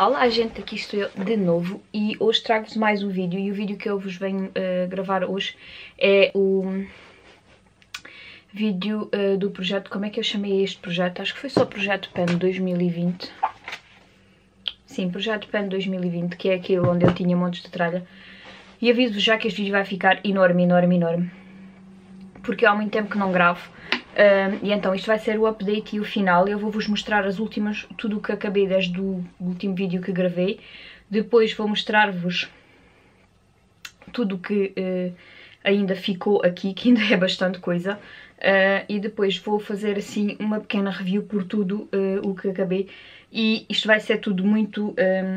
Olá gente, aqui estou eu de novo e hoje trago-vos mais um vídeo e o vídeo que eu vos venho gravar hoje é o vídeo do projeto, como é que eu chamei este projeto? Acho que foi só Projeto Pen 2020. Sim, Projeto Pen 2020, que é aquele onde eu tinha montes de tralha. E aviso-vos já que este vídeo vai ficar enorme, enorme, enorme, porque há muito tempo que não gravo. E então isto vai ser o update e o final. Eu vou-vos mostrar as últimas, tudo o que acabei desde o último vídeo que gravei. Depois vou mostrar-vos tudo o que ainda ficou aqui, que ainda é bastante coisa. E depois vou fazer assim uma pequena review por tudo o que acabei. E isto vai ser tudo muito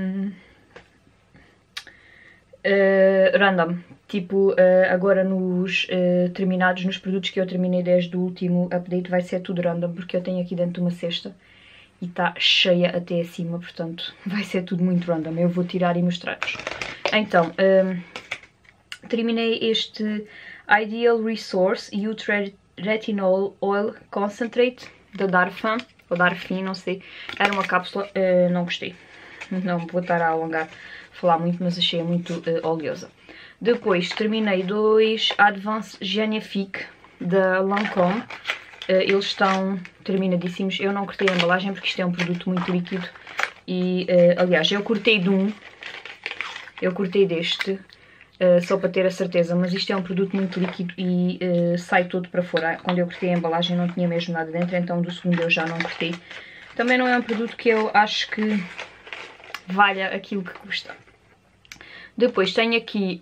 random, tipo agora nos terminados, nos produtos que eu terminei desde o último update vai ser tudo random, porque eu tenho aqui dentro uma cesta e está cheia até acima, portanto vai ser tudo muito random. Eu vou tirar e mostrar-vos. Então, terminei este Ideal Resource Youth Retinol Oil Concentrate da Darphin, ou Darphin, não sei, era uma cápsula, não gostei, não vou estar a alongar, falar muito, mas achei muito oleosa. Depois terminei dois Advanced Genifique da Lancôme. Eles estão terminadíssimos. Eu não cortei a embalagem porque isto é um produto muito líquido. E, aliás, eu cortei de um. Eu cortei deste, só para ter a certeza. Mas isto é um produto muito líquido e sai todo para fora. Quando eu cortei a embalagem não tinha mesmo nada dentro, então do segundo eu já não cortei. Também não é um produto que eu acho que valha aquilo que custa. Depois tenho aqui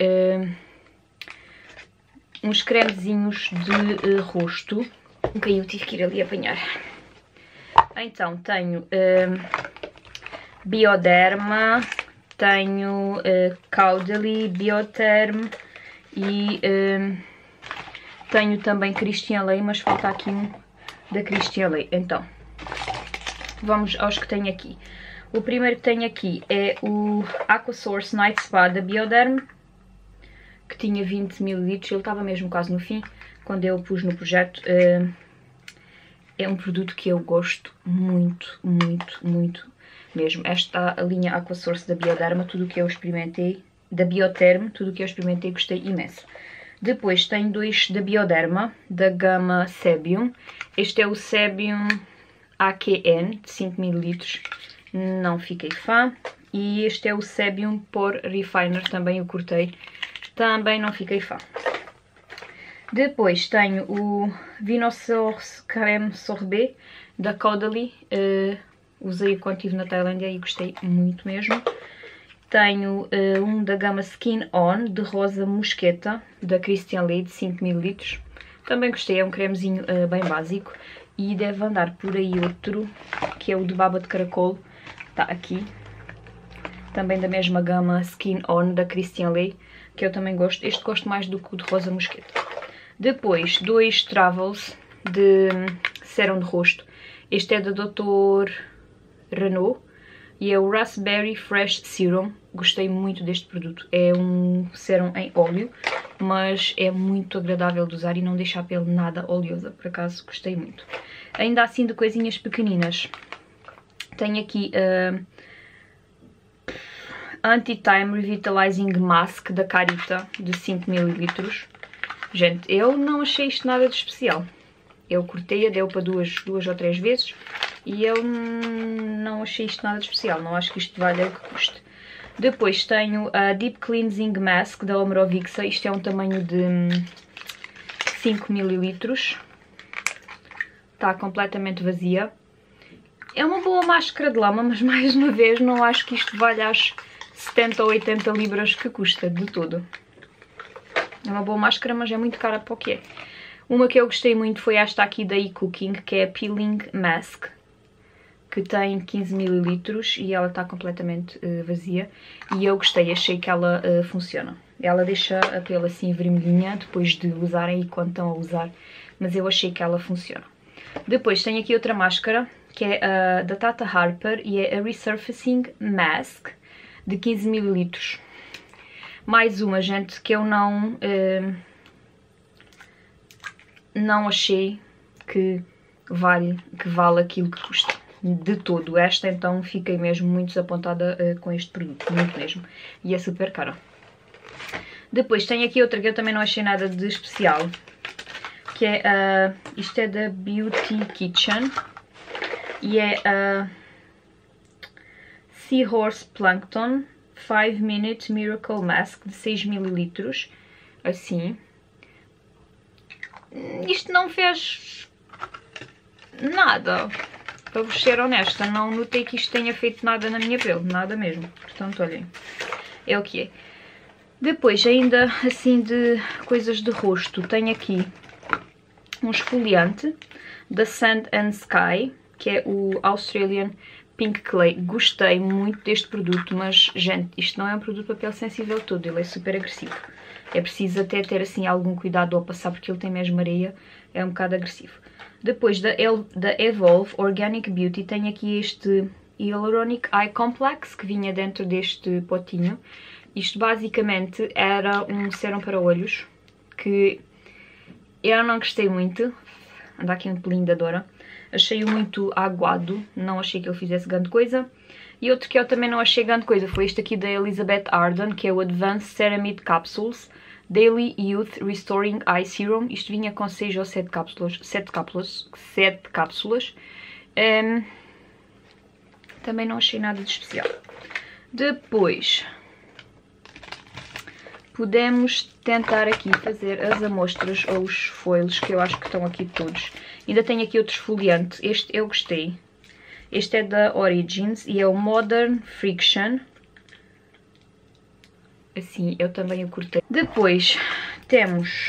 uns cremezinhos de rosto. Caiu, tive que ir ali apanhar. Então tenho Bioderma, tenho Caudalie, Bioterm e tenho também Christian Ley, mas falta aqui um da Christian Ley. Então, vamos aos que tenho aqui. O primeiro que tenho aqui é o Aquasource Night Spa da Bioderm, que tinha 20 ml, ele estava mesmo quase no fim, quando eu o pus no projeto. É um produto que eu gosto muito, muito, muito mesmo. Esta a linha Aquasource da Bioderma, tudo o que eu experimentei, da Bioterm, tudo o que eu experimentei gostei imenso. Depois tenho dois da Bioderma, da gama Sebium. Este é o Sebium AQN, de 5 ml. Não fiquei fã. E este é o Sebium Pore Refiner, também o cortei. Também não fiquei fã. Depois tenho o Vinosource Creme Sorbet da Caudalie. Usei quando estive na Tailândia e gostei muito mesmo. Tenho um da gama Skin On de rosa mosqueta da Christian Ley de 5 ml. Também gostei, é um cremezinho bem básico. E deve andar por aí outro, que é o de baba de caracol. Está aqui, também da mesma gama Skin On da Christian Ley, que eu também gosto. Este gosto mais do que o de rosa mosqueta. Depois, dois Travels de sérum de rosto. Este é da Dr. Renault e é o Raspberry Fresh Serum. Gostei muito deste produto. É um sérum em óleo, mas é muito agradável de usar e não deixa a pele nada oleosa. Por acaso, gostei muito. Ainda assim, de coisinhas pequeninas. Tenho aqui Anti-Time Revitalizing Mask da Carita, de 5 ml. Gente, eu não achei isto nada de especial. Eu cortei-a, deu para duas ou três vezes e eu não achei isto nada de especial. Não acho que isto valha o que custe. Depois tenho a Deep Cleansing Mask da Omrovixa. Isto é um tamanho de 5 ml. Está completamente vazia. É uma boa máscara de lama, mas mais uma vez não acho que isto valha as 70 ou 80 libras que custa de todo. É uma boa máscara, mas é muito cara para o que é. Uma que eu gostei muito foi esta aqui da eCooking, que é a Peeling Mask, que tem 15 ml e ela está completamente vazia. E eu gostei, achei que ela funciona. Ela deixa a pele assim vermelhinha depois de usarem e quando estão a usar, mas eu achei que ela funciona. Depois tenho aqui outra máscara, que é a da Tata Harper e é a Resurfacing Mask de 15 ml. Mais uma, gente, que eu não achei que vale aquilo que custa. de todo. Esta então fiquei mesmo muito desapontada com este produto, muito mesmo. E é super caro. Depois tenho aqui outra que eu também não achei nada de especial, que é, isto é da Beauty Kitchen, e é a Seahorse Plankton 5 Minute Miracle Mask de 6 ml, assim. Isto não fez nada, para vos ser honesta, não notei que isto tenha feito nada na minha pele, nada mesmo, portanto olhem, é o que é. Depois ainda assim de coisas de rosto, tenho aqui um esfoliante da Sand and Sky, que é o Australian Pink Clay. Gostei muito deste produto, mas gente, isto não é um produto para pele sensível todo, ele é super agressivo. É preciso até ter assim algum cuidado ao passar, porque ele tem mesmo areia, é um bocado agressivo. Depois da Evolve Organic Beauty tenho aqui este Hyaluronic Eye Complex, que vinha dentro deste potinho. Isto basicamente era um sérum para olhos, que eu não gostei muito. Anda aqui um pelinho da Dora. Achei-o muito aguado, não achei que ele fizesse grande coisa. E outro que eu também não achei grande coisa foi este aqui da Elizabeth Arden, que é o Advanced Ceramide Capsules Daily Youth Restoring Eye Serum. Isto vinha com 6 ou 7 cápsulas. 7 cápsulas. Também não achei nada de especial. Depois podemos tentar aqui fazer as amostras ou os foils, que eu acho que estão aqui todos. Ainda tenho aqui outro esfoliante. Este eu gostei. Este é da Origins e é o Modern Friction. Assim, eu também o curtei. Depois temos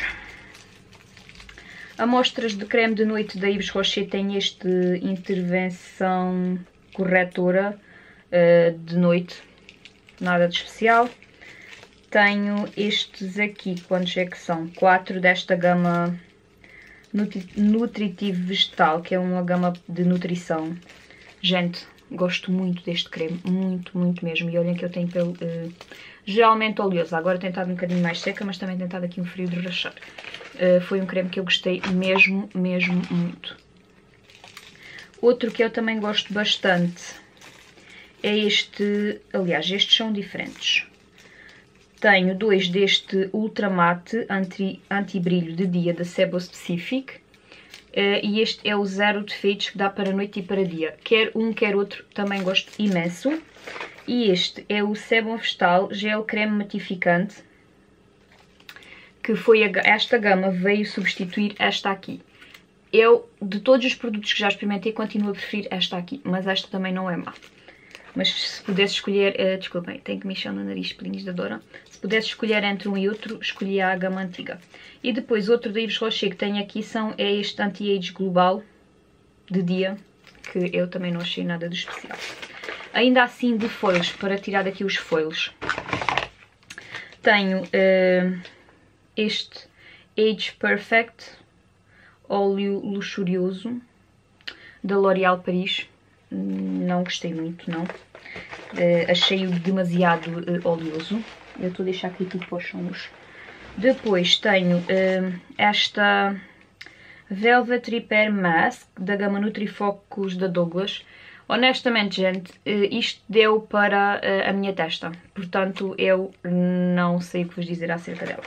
amostras de creme de noite da Yves Rocher. Tem este intervenção corretora de noite. Nada de especial. Tenho estes aqui, quantos é que são? 4 desta gama Nutritive Vegetal, que é uma gama de nutrição. Gente, gosto muito deste creme, muito, muito mesmo. E olhem que eu tenho pele geralmente oleosa. Agora tem estado um bocadinho mais seca, mas também tem estado aqui um frio de rachar. Foi um creme que eu gostei mesmo, mesmo muito. Outro que eu também gosto bastante é este, aliás, estes são diferentes. Tenho 2 deste Ultra Matte Anti-Brilho de dia da Sebo Specific. E este é o Zero Defeitos, que dá para noite e para dia. Quer um, quer outro, também gosto imenso. E este é o Sebum Vegetal Gel Creme Matificante, que foi esta gama veio substituir esta aqui. Eu, de todos os produtos que já experimentei, continuo a preferir esta aqui, mas esta também não é má. Mas se pudesse escolher, desculpem, tenho que mexer no nariz, pelinhos da Dora. Se pudesse escolher entre um e outro, escolhia a gama antiga. E depois outro da Yves Rocher que tenho aqui é este Anti-Age Global de dia, que eu também não achei nada de especial. Ainda assim de foils, para tirar daqui os foils, tenho este Age Perfect óleo luxurioso da L'Oréal Paris. Não gostei muito, não. Achei-o demasiado oleoso. Eu estou a deixar aqui tudo para os sons. Depois tenho esta Velvet Repair Mask da gama Nutrifocus da Douglas. Honestamente, gente, isto deu para a minha testa. Portanto, eu não sei o que vos dizer acerca dela.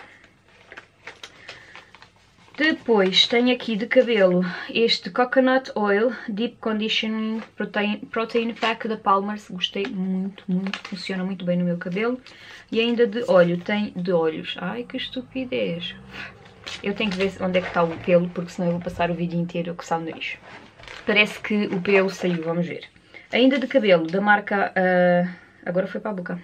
Depois tenho aqui de cabelo este Coconut Oil Deep Conditioning Protein Pack da Palmer's. Gostei muito, muito. Funciona muito bem no meu cabelo. E ainda de óleo. Tem de olhos. Ai, que estupidez. Eu tenho que ver onde é que está o pelo, porque senão eu vou passar o vídeo inteiro a coçar o nariz. Parece que o pelo saiu, vamos ver. Ainda de cabelo, da marca... agora foi para a boca.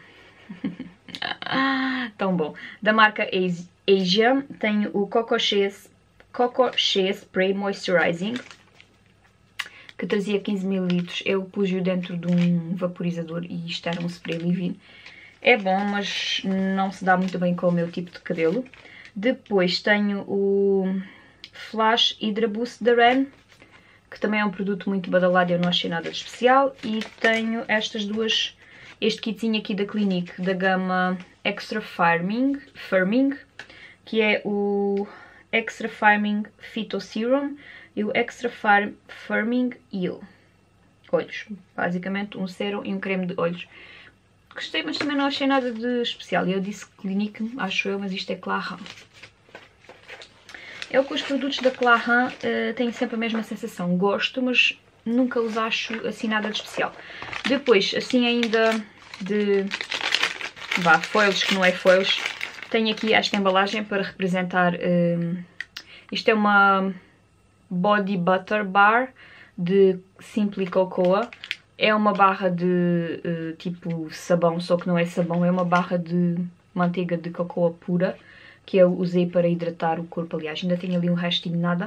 Tão bom. Da marca Asia, tenho o Coco Shea Spray Moisturizing, que trazia 15 ml. Eu pus-o dentro de um vaporizador e isto era um spray leave-in. É bom, mas não se dá muito bem com o meu tipo de cabelo. Depois tenho o Flash Hydra Boost da Ren, que também é um produto muito badalado e eu não achei nada de especial. E tenho estas duas, este kitzinho aqui da Clinique, da gama Extra Firming, que é o Extra Firming Phyto Serum e o Extra Firming Heal. olhos. Basicamente um sérum e um creme de olhos. Gostei, mas também não achei nada de especial. Eu disse Clinique, acho eu, mas isto é Clarins. Eu com os produtos da Clarins tenho sempre a mesma sensação. Gosto, mas nunca os acho assim nada de especial. Depois, assim ainda de foils, que não é foils, tenho aqui esta embalagem para representar. Isto é uma Body Butter Bar de Simply Cocoa. É uma barra de tipo sabão, só que não é sabão, é uma barra de manteiga de cocoa pura, que eu usei para hidratar o corpo. Aliás, ainda tenho ali um restinho de nada.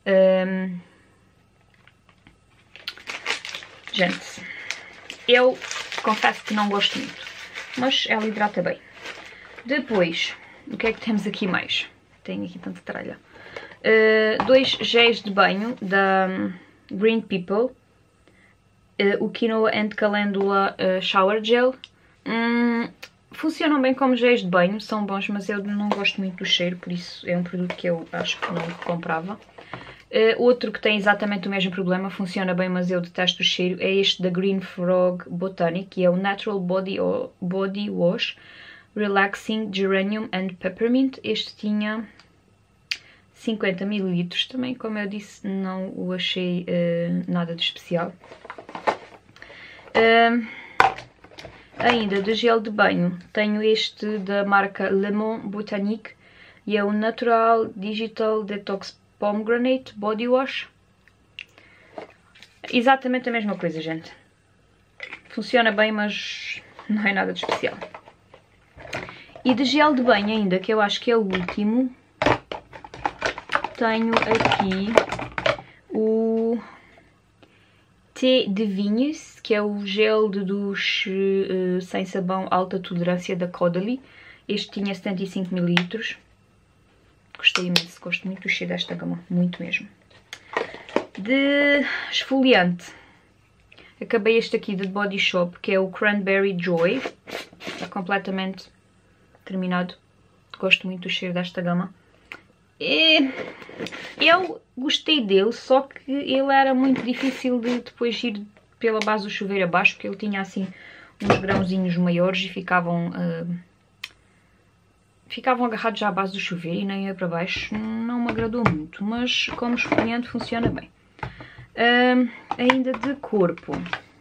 Gente, eu confesso que não gosto muito, mas ela hidrata bem. Depois, o que é que temos aqui mais? Tenho aqui tanta tralha. 2 géis de banho da Green People. O Quinoa and Calendula Shower Gel. Funcionam bem como géis de banho, são bons, mas eu não gosto muito do cheiro, por isso é um produto que eu acho que não comprava. Outro que tem exatamente o mesmo problema, funciona bem, mas eu detesto o cheiro, é este da Green Frog Botanic, que é o Natural Body Wash Relaxing Geranium and Peppermint. Este tinha 50 ml, também, como eu disse, não o achei nada de especial. Ainda de gel de banho, tenho este da marca Le Monde Botanique e é o Natural Digital Detox Pomegranate Body Wash. Exatamente a mesma coisa, gente. Funciona bem, mas não é nada de especial. E de gel de banho ainda, que eu acho que é o último, tenho aqui o Thé de Vignes, que é o gel de duche sem sabão alta tolerância da Caudalie. Este tinha 75 ml. Gostei imenso, gosto muito do cheiro desta gama, muito mesmo. De esfoliante, acabei este aqui de Body Shop, que é o Cranberry Joy. Está completamente terminado. Gosto muito do cheiro desta gama. Eu gostei dele, só que ele era muito difícil de depois ir pela base do chuveiro abaixo, porque ele tinha assim uns grãozinhos maiores e ficavam agarrados à base do chuveiro e nem ia para baixo. Não me agradou muito, mas como esfoliante funciona bem. Ainda de corpo,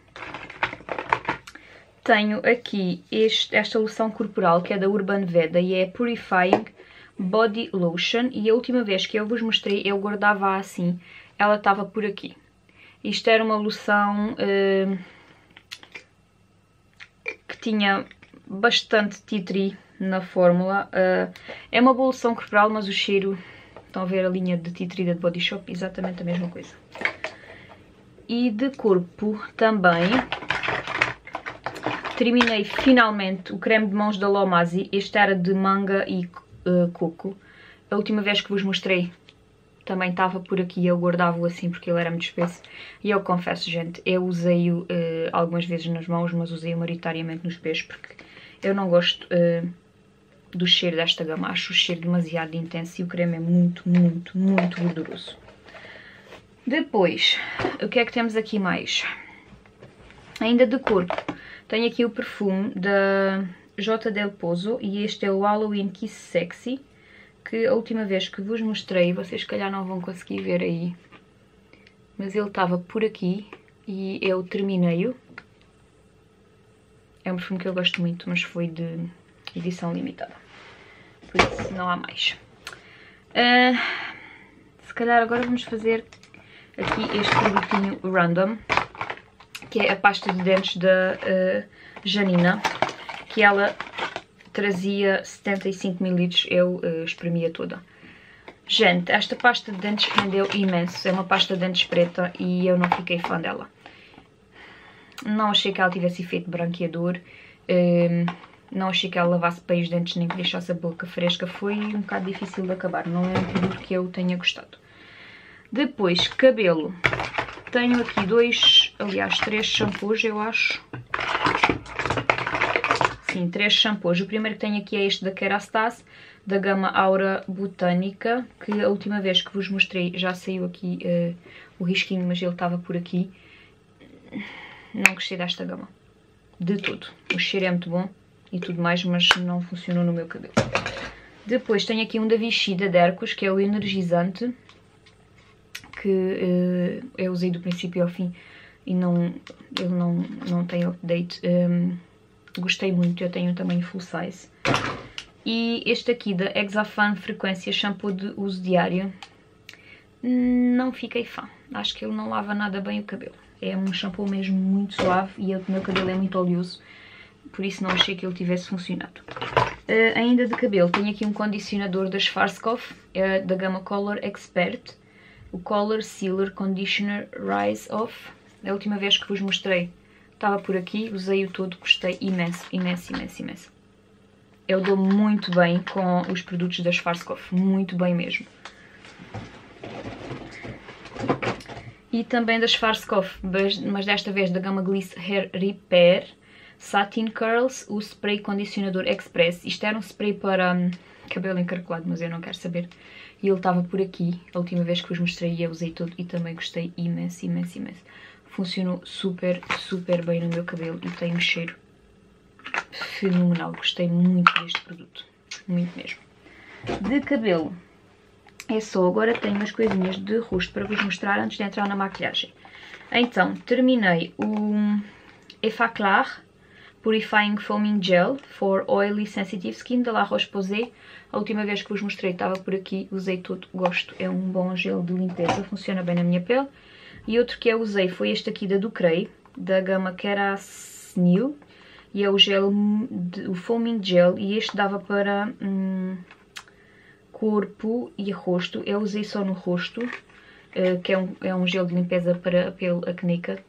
tenho aqui esta loção corporal, que é da Urban Veda e é Purifying Body Lotion, e a última vez que eu vos mostrei eu guardava assim, ela estava por aqui. Isto era uma loção que tinha bastante tea tree na fórmula. É uma boa loção corporal, mas o cheiro, estão a ver a linha de tea tree da Body Shop, exatamente a mesma coisa. E de corpo também terminei finalmente o creme de mãos da Lomasi. Este era de manga e coco. A última vez que vos mostrei também estava por aqui, eu guardava-o assim porque ele era muito espesso. E eu confesso, gente, eu usei-o algumas vezes nas mãos, mas usei-o maioritariamente nos pés porque eu não gosto do cheiro desta gama. Acho o cheiro demasiado intenso e o creme é muito, muito, muito gorduroso. Depois, o que é que temos aqui mais? Ainda de corpo, tenho aqui o perfume da J. Del Pozo e este é o Halloween Kiss Sexy, que a última vez que vos mostrei, vocês se calhar não vão conseguir ver aí, mas ele estava por aqui e eu terminei-o. É um perfume que eu gosto muito, mas foi de edição limitada, por isso não há mais. Se calhar agora vamos fazer aqui este produtinho random, que é a pasta de dentes da Janina, que ela trazia 75 ml, eu espremia toda. Gente, esta pasta de dentes rendeu imenso, é uma pasta de dentes preta e eu não fiquei fã dela. Não achei que ela tivesse efeito branqueador, não achei que ela lavasse bem os dentes nem que deixasse a boca fresca, foi um bocado difícil de acabar, não é um produto que eu tenha gostado. Depois, cabelo, tenho aqui três shampoos, eu acho. Sim, 3 shampoos. O primeiro que tenho aqui é este da Kerastase, da gama Aura Botânica, que a última vez que vos mostrei já saiu aqui o risquinho, mas ele estava por aqui. não gostei desta gama. De todo. O cheiro é muito bom e tudo mais, mas não funcionou no meu cabelo. Depois tenho aqui um da Vichy da Dercos, que é o energizante, que eu usei do princípio ao fim e ele não tem update. Gostei muito, eu tenho também full size. E este aqui da Exafan Frequência Shampoo de uso diário, não fiquei fã. Acho que ele não lava nada bem o cabelo. É um shampoo mesmo muito suave e o meu cabelo é muito oleoso, por isso não achei que ele tivesse funcionado. Ainda de cabelo, tenho aqui um condicionador da Schwarzkopf, da gama Color Expert, o Color Sealer Conditioner Rise Off. A última vez que vos mostrei estava por aqui, usei-o todo, gostei imenso, imenso, imenso, imenso. Eu dou muito bem com os produtos da Schwarzkopf, muito bem mesmo. E também da Schwarzkopf, mas desta vez da gama Gliss Hair Repair Satin Curls, o spray condicionador express. Isto era um spray para cabelo encaracolado, mas eu não quero saber. E ele estava por aqui, a última vez que vos mostrei, e eu usei todo e também gostei imenso, imenso, imenso. Funcionou super, super bem no meu cabelo e tem um cheiro fenomenal. Gostei muito deste produto, muito mesmo. De cabelo, é só, agora tenho umas coisinhas de rosto para vos mostrar antes de entrar na maquilhagem. Então, terminei o Effaclar Purifying Foaming Gel for Oily Sensitive Skin da La Roche-Posay. A última vez que vos mostrei estava por aqui, usei todo, gosto, é um bom gel de limpeza, funciona bem na minha pele. E outro que eu usei foi este aqui da Ducray, da gama Kerasnil, e é o gel, o Foaming Gel, e este dava para corpo e rosto. Eu usei só no rosto, que é um gel de limpeza para a pele acnéica.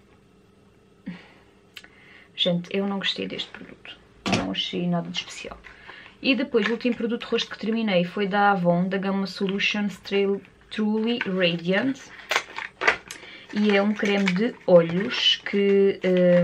Gente, eu não gostei deste produto, não achei nada de especial. E depois, o último produto de rosto que terminei foi da Avon, da gama Solutions Truly Radiant. E é um creme de olhos que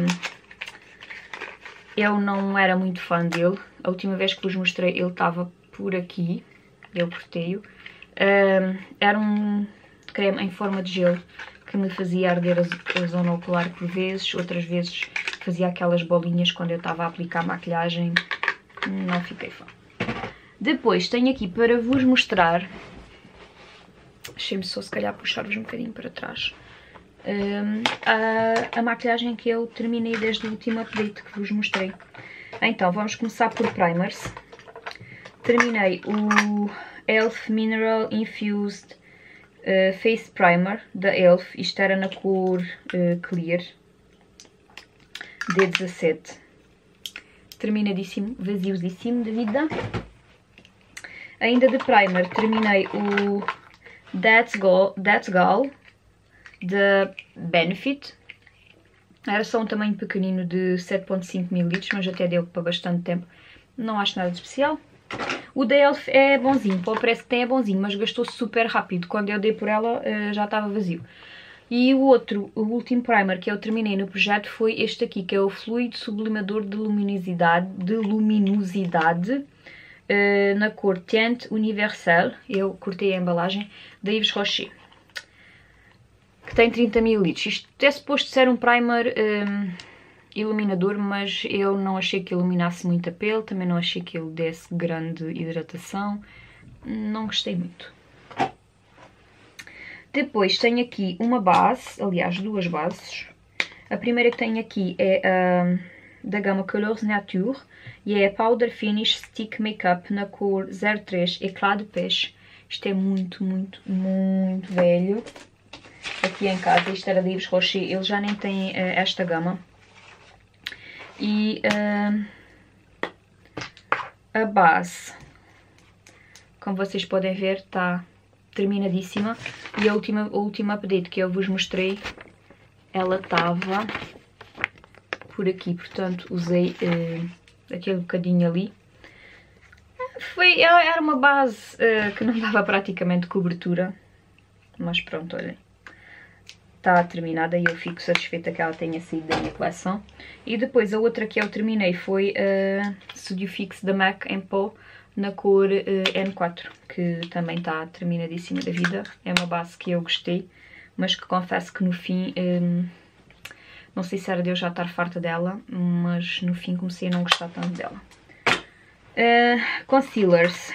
eu não era muito fã dele. A última vez que vos mostrei ele estava por aqui, eu cortei-o. Era um creme em forma de gelo que me fazia arder a zona ocular por vezes, outras vezes fazia aquelas bolinhas quando eu estava a aplicar maquilhagem. Não fiquei fã. Depois tenho aqui para vos mostrar, deixem-me só se calhar puxar-vos um bocadinho para trás, a maquilhagem que eu terminei desde o último update que vos mostrei. Então vamos começar por primers. Terminei o Elf Mineral Infused Face Primer da Elf. Isto era na cor Clear D17. Terminadíssimo, vaziosíssimo de vida. Ainda de primer terminei o That's Gal da Benefit. Era só um tamanho pequenino de 7.5 ml, mas até deu para bastante tempo. Não acho nada de especial. O da Elf é bonzinho, pô, parece que tem é bonzinho, mas gastou super rápido. Quando eu dei por ela já estava vazio. E o último primer que eu terminei no projeto foi este aqui, que é o Fluido Sublimador de Luminosidade, na cor Teint Universel. Eu cortei a embalagem, da Yves Rocher, que tem 30 ml. Isto é suposto ser um primer iluminador, mas eu não achei que iluminasse muito a pele, também não achei que ele desse grande hidratação, não gostei muito. Depois tenho aqui uma base, aliás duas bases. A primeira que tenho aqui é da gama Colors Nature e é a Powder Finish Stick Makeup na cor 03 Eclat de Peixe. Isto é muito, muito, muito velho. Aqui em casa, isto era de Yves Rocher, ele já nem tem esta gama. E a base, como vocês podem ver, está terminadíssima. E a última update que eu vos mostrei, ela estava por aqui, portanto usei aquele bocadinho ali. Era uma base que não dava praticamente cobertura, mas pronto, olhem, está terminada e eu fico satisfeita que ela tenha saído da minha coleção. E depois a outra que eu terminei foi a Studio Fix da MAC em pó na cor N4, que também está terminadíssima da vida. É uma base que eu gostei, mas que confesso que no fim Não sei se era de eu já estar farta dela, mas no fim comecei a não gostar tanto dela. Concealers.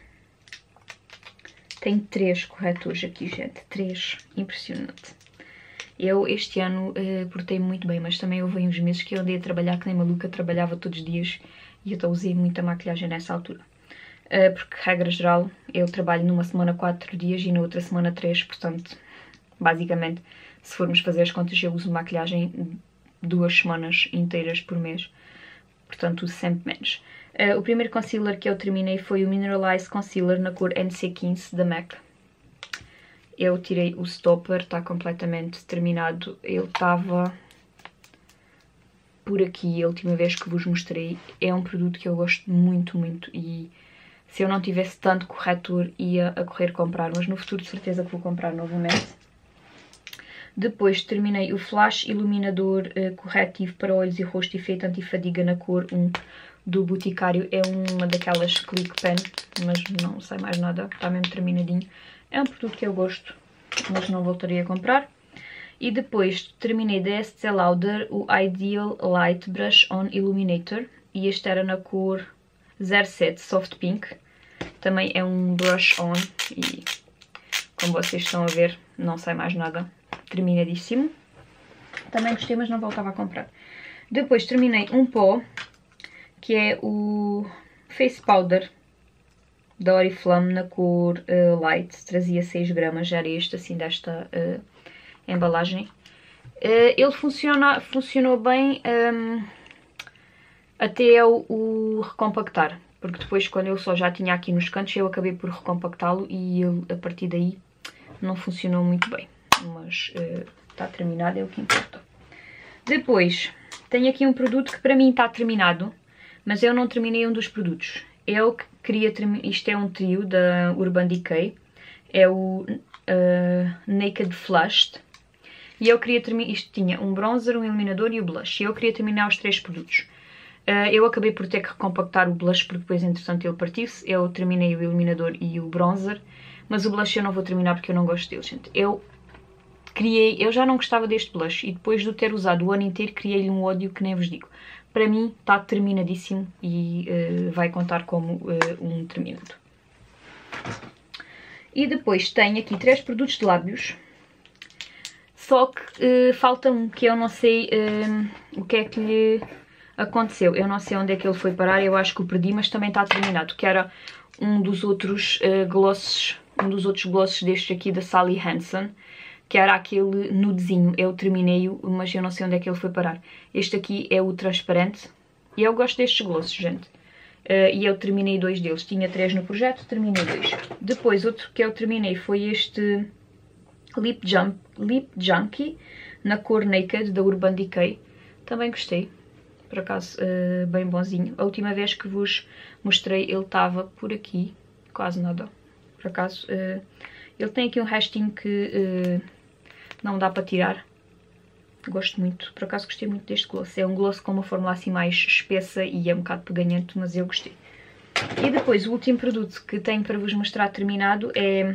Tenho 3 corretores aqui, gente. 3. Impressionante. Eu este ano portei muito bem, mas também houve uns meses que eu andei a trabalhar que nem maluca, trabalhava todos os dias e eu usei muita maquilhagem nessa altura. Porque, regra geral, eu trabalho numa semana 4 dias e na outra semana 3, portanto, basicamente, se formos fazer as contas, eu uso maquilhagem 2 semanas inteiras por mês, portanto, uso sempre menos. O primeiro concealer que eu terminei foi o Mineralized Concealer na cor NC15 da MAC. Eu tirei o stopper, está completamente terminado. Ele estava por aqui a última vez que vos mostrei. É um produto que eu gosto muito, muito e se eu não tivesse tanto corretor ia a correr comprar, mas no futuro de certeza que vou comprar novamente. Depois terminei o Flash Iluminador Corretivo para olhos e rosto efeito antifadiga na cor 1 do Boticário. É uma daquelas Click Pen, mas não sei mais nada, está mesmo terminadinho. É um produto que eu gosto, mas não voltaria a comprar. E depois terminei da Estée Lauder o Ideal Light Brush On Illuminator. E este era na cor 07 Soft Pink. Também é um brush on e, como vocês estão a ver, não sei mais nada. Terminadíssimo. Também gostei, mas não voltava a comprar. Depois terminei um pó, que é o Face Powder da Oriflame na cor Light. Trazia 6 gramas, já era este assim desta embalagem. Ele funcionou bem até o recompactar, porque depois quando eu só já tinha aqui nos cantos eu acabei por recompactá-lo e ele a partir daí não funcionou muito bem, mas está terminado, é o que importa. Depois tenho aqui um produto que para mim está terminado, mas eu não terminei um dos produtos. Eu queria terminar, isto é um trio da Urban Decay, é o Naked Flushed. E eu queria terminar, isto tinha um bronzer, um iluminador e o blush. E eu queria terminar os 3 produtos. Eu acabei por ter que recompactar o blush porque depois entretanto ele partiu-se. Eu terminei o iluminador e o bronzer. Mas o blush eu não vou terminar porque eu não gosto dele, gente. Eu já não gostava deste blush e depois de o ter usado o ano inteiro criei-lhe um ódio que nem vos digo. Para mim está terminadíssimo e vai contar como um terminado. E depois tenho aqui 3 produtos de lábios. Só que falta um que eu não sei o que é que lhe aconteceu. Eu não sei onde é que ele foi parar, eu acho que o perdi, mas também está terminado. Que era um dos outros glosses, destes aqui da Sally Hansen. Que era aquele nudezinho. Eu terminei-o, mas eu não sei onde é que ele foi parar. Este aqui é o transparente. E eu gosto destes glosses, gente. E eu terminei 2 deles. Tinha 3 no projeto, terminei 2. Depois, outro que eu terminei foi este Lip Junkie, na cor Naked, da Urban Decay. Também gostei. Por acaso, bem bonzinho. A última vez que vos mostrei, ele estava por aqui. Quase nada. Por acaso, ele tem aqui um restinho que não dá para tirar. Gosto muito. Por acaso, gostei muito deste gloss. É um gloss com uma fórmula assim mais espessa e é um bocado peganhento, mas eu gostei. E depois, o último produto que tenho para vos mostrar terminado é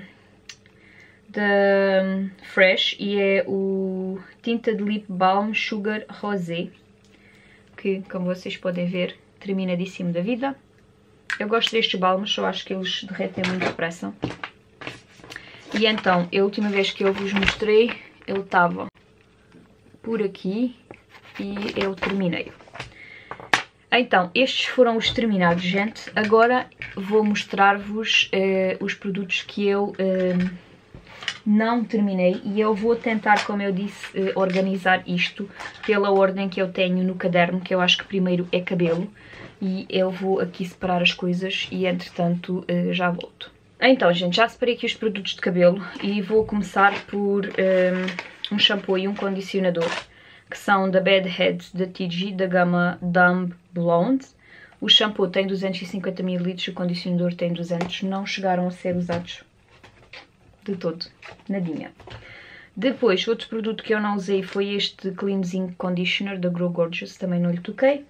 da Fresh e é o Tinted Lip Balm Sugar Rosé, que, como vocês podem ver, terminadíssimo da vida. Eu gosto destes balms, só acho que eles derretem muito depressa. E então, a última vez que eu vos mostrei, ele estava por aqui e eu terminei. Então, estes foram os terminados, gente. Agora vou mostrar-vos os produtos que eu não terminei e eu vou tentar, como eu disse, organizar isto pela ordem que eu tenho no caderno, que eu acho que primeiro é cabelo, e eu vou aqui separar as coisas e entretanto já volto. Então, gente, já separei aqui os produtos de cabelo e vou começar por um shampoo e um condicionador, que são da Bad Head da TG, da gama Dumb Blonde. O shampoo tem 250 ml, o condicionador tem 200, não chegaram a ser usados de todo, nadinha. Depois, outro produto que eu não usei foi este Cleansing Conditioner da Grow Gorgeous, também não lhe toquei.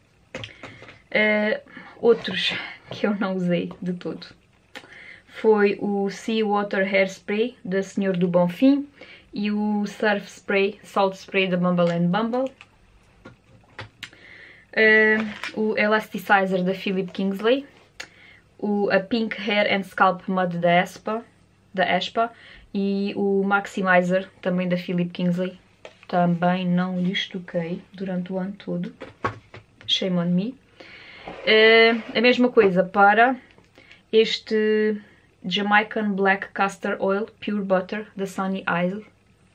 Outros que eu não usei de todo foi o Sea Water Hairspray da Senhor do Bonfim e o Surf Spray, Salt Spray da Bumble and Bumble. o Elasticizer da Philip Kingsley, a Pink Hair and Scalp Mud da Espa e o Maximizer também da Philip Kingsley. Também não lhes toquei durante o ano todo. Shame on me. A mesma coisa para este Jamaican Black Castor Oil Pure Butter da Sunny Isle.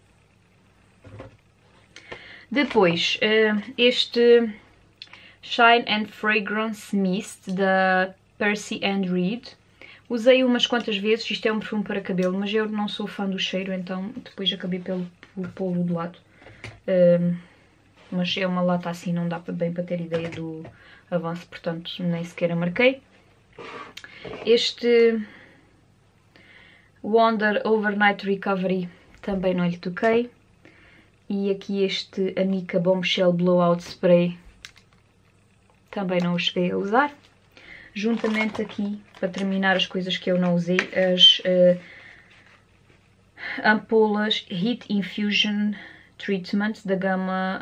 Depois, este Shine and Fragrance Mist da Percy and Reed. Usei umas quantas vezes, isto é um perfume para cabelo, mas eu não sou fã do cheiro, então depois acabei pelo pô-lo do lado. Mas é uma lata assim, não dá bem para ter ideia do avanço, portanto nem sequer a marquei. Este Wonder Overnight Recovery também não lhe toquei. E aqui este Amika Bombshell Blowout Spray também não o cheguei a usar. Juntamente aqui, para terminar as coisas que eu não usei, as ampolas Heat Infusion Treatment da gama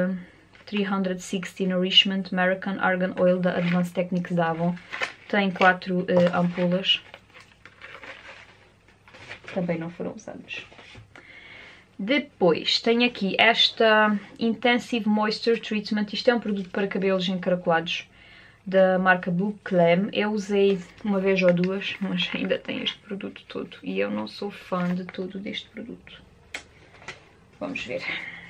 360 Nourishment American Argan Oil da Advanced Techniques da Avon. Tem 4 ampolas. Também não foram usadas. Depois tenho aqui esta Intensive Moisture Treatment. Isto é um produto para cabelos encaracolados da marca Bouclem. Eu usei uma vez ou duas, mas ainda tem este produto todo. E eu não sou fã de todo deste produto. Vamos ver.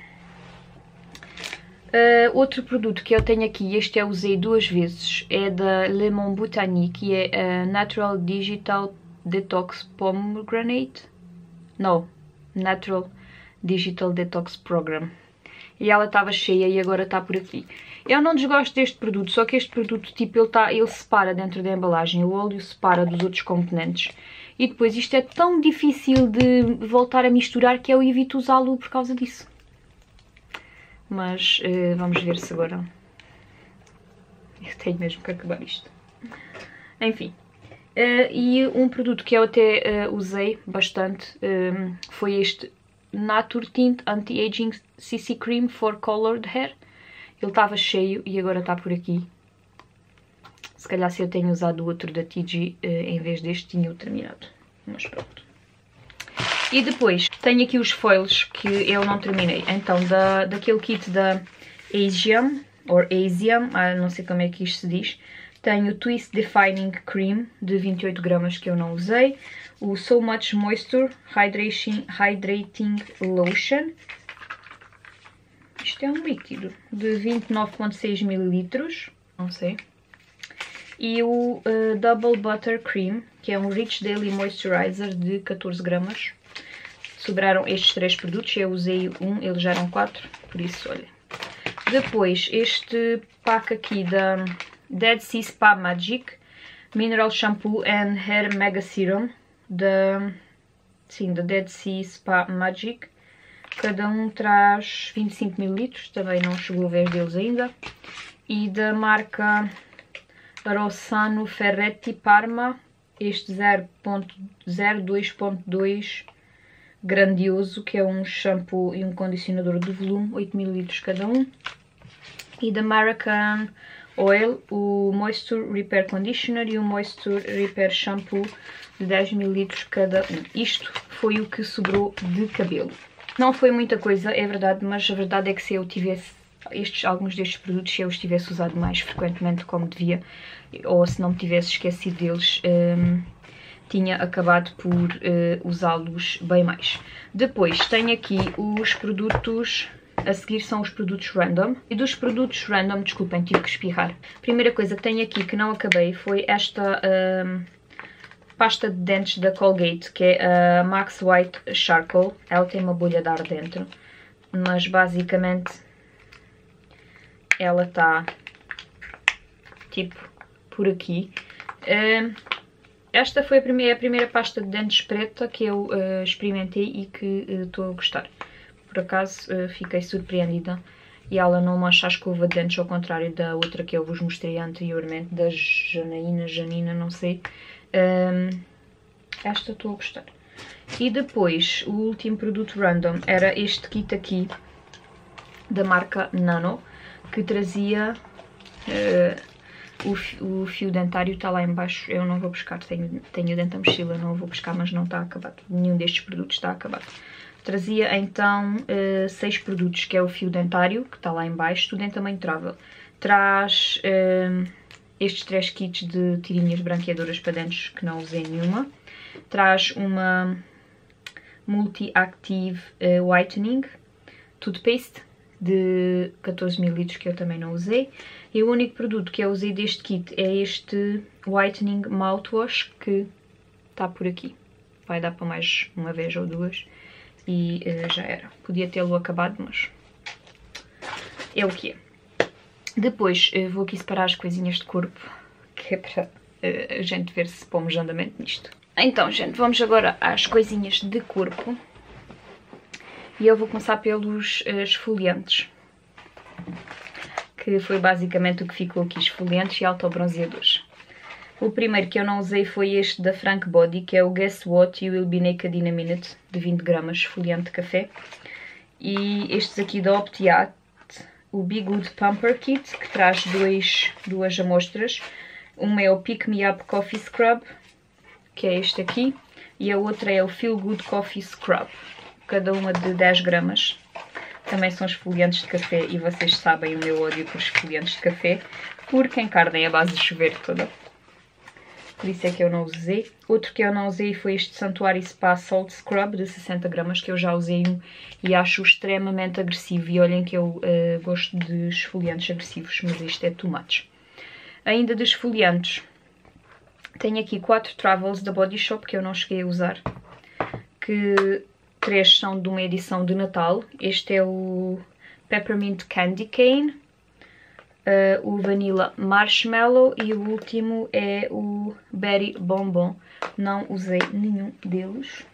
Outro produto que eu tenho aqui, este eu usei 2 vezes, é da Le Monde Botanique, que é a Natural Digital Detox Pomegranate. Não, Natural Digital Detox Program. E ela estava cheia e agora está por aqui. Eu não desgosto deste produto, só que este produto, tipo, ele separa dentro da embalagem, o óleo separa dos outros componentes. E depois isto é tão difícil de voltar a misturar que eu evito usá-lo por causa disso. Mas vamos ver se agora... Eu tenho mesmo que acabar isto. Enfim. E um produto que eu até usei bastante foi este Nature Tint Anti-Aging CC Cream for Colored Hair. Ele estava cheio e agora está por aqui. Se calhar se eu tenho usado o outro da TG em vez deste tinha-o terminado. Mas pronto. E depois tenho aqui os foils que eu não terminei. Então daquele kit da Asian, não sei como é que isto se diz. Tenho o Twist Defining Cream de 28 gramas que eu não usei. O So Much Moisture Hydrating Lotion. Isto é um líquido de 29,6 ml. Não sei. E o Double Butter Cream, que é um Rich Daily Moisturizer de 14 gramas. Sobraram estes 3 produtos. Eu usei um, eles já eram 4. Por isso, olha. Depois, este pack aqui da Dead Sea Spa Magic Mineral Shampoo and Hair Mega Serum da Dead Sea Spa Magic. Cada um traz 25 ml, também não chegou a vez deles ainda. E da marca Rossano Ferretti Parma, este 0.02.2 grandioso, que é um shampoo e um condicionador de volume, 8 ml cada um. E da American Oil, o Moisture Repair Conditioner e o Moisture Repair Shampoo de 10 ml cada um. Isto foi o que sobrou de cabelo. Não foi muita coisa, é verdade, mas a verdade é que se eu tivesse alguns destes produtos, se eu os tivesse usado mais frequentemente como devia, ou se não me tivesse esquecido deles, tinha acabado por usá-los bem mais. Depois tenho aqui os produtos... A seguir são os produtos random. E dos produtos random, desculpem, tive que espirrar. A primeira coisa que tenho aqui que não acabei foi esta pasta de dentes da Colgate, que é a Max White Charcoal. Ela tem uma bolha de ar dentro, mas basicamente ela está tipo por aqui. Esta foi a primeira pasta de dentes preta que eu experimentei e que estou a gostar. Por acaso fiquei surpreendida e ela não mancha a escova de dentes, ao contrário da outra que eu vos mostrei anteriormente, da Janina, não sei. Esta estou a gostar. E depois, o último produto random era este kit aqui, da marca Nano, que trazia O fio dentário está lá em baixo, eu não vou buscar, tenho dentro da mochila, não vou buscar, mas não está acabado. Nenhum destes produtos está acabado. Trazia então 6 produtos, que é o fio dentário, que está lá em baixo, tudo em tamanho travel. Traz estes 3 kits de tirinhas branqueadoras para dentes, que não usei nenhuma. Traz uma Multi-Active Whitening Toothpaste de 14 ml, que eu também não usei. E o único produto que eu usei deste kit é este Whitening Mouthwash, que está por aqui. Vai dar para mais uma vez ou duas e já era. Podia tê-lo acabado, mas é o que é. Depois vou aqui separar as coisinhas de corpo, que é para a gente ver se pomos andamento nisto. Então, gente, vamos agora às coisinhas de corpo. E eu vou começar pelos esfoliantes, que foi basicamente o que ficou aqui, esfoliantes e autobronzeadores. O primeiro que eu não usei foi este da Frank Body, que é o Guess What, You Will Be Naked in a Minute, de 20 gramas, esfoliante de café. E estes aqui da Optiat, o Be Good Pumper Kit, que traz duas amostras. Uma é o Pick Me Up Coffee Scrub, que é este aqui, e a outra é o Feel Good Coffee Scrub, cada uma de 10 gramas. Também são esfoliantes de café e vocês sabem o meu ódio por esfoliantes de café, porque encardem a base de chuveiro toda. Por isso é que eu não usei. Outro que eu não usei foi este Santuário Spa Salt Scrub de 60 gramas, que eu já usei um e acho extremamente agressivo. E olhem que eu gosto de esfoliantes agressivos, mas este é too much. Ainda de esfoliantes, tenho aqui 4 Travels da Body Shop que eu não cheguei a usar, que 3 são de uma edição de Natal. Este é o Peppermint Candy Cane, o Vanilla Marshmallow e o último é o Berry Bonbon. Não usei nenhum deles.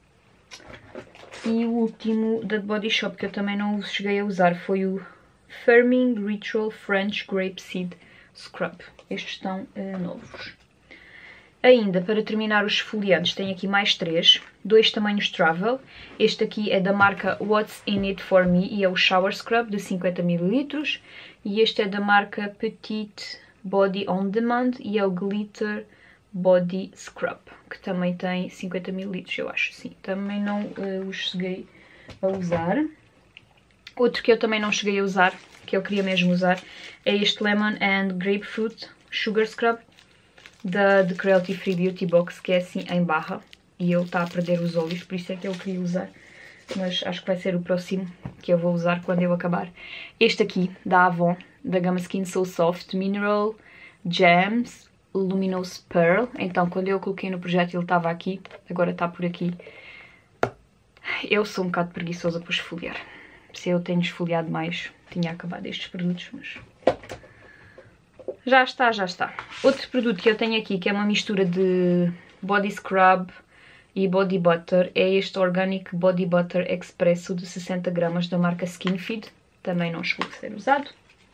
E o último da Body Shop que eu também não cheguei a usar foi o Firming Ritual French Grapeseed Scrub. Estes estão novos. Ainda, para terminar os esfoliantes, tenho aqui mais 3, 2 tamanhos Travel. Este aqui é da marca What's In It For Me e é o Shower Scrub de 50 ml. E este é da marca Petite Body On Demand e é o Glitter Body Scrub, que também tem 50 ml, eu acho, sim. Também não os cheguei a usar. Outro que eu também não cheguei a usar, que eu queria mesmo usar, é este Lemon and Grapefruit Sugar Scrub da The Cruelty Free Beauty Box, que é assim em barra, e ele está a perder os olhos, por isso é que eu queria usar, mas acho que vai ser o próximo que eu vou usar quando eu acabar. Este aqui, da Avon, da gama Skin So Soft, Mineral Gems Luminous Pearl. Então, quando eu coloquei no projeto ele estava aqui, agora está por aqui. Eu sou um bocado preguiçosa por esfoliar. Se eu tenho esfoliado mais, tinha acabado estes produtos, mas já está, já está. Outro produto que eu tenho aqui, que é uma mistura de Body Scrub e Body Butter, é este Organic Body Butter Expresso de 60 gramas da marca Skinfeed. Também não chegou a ser usado.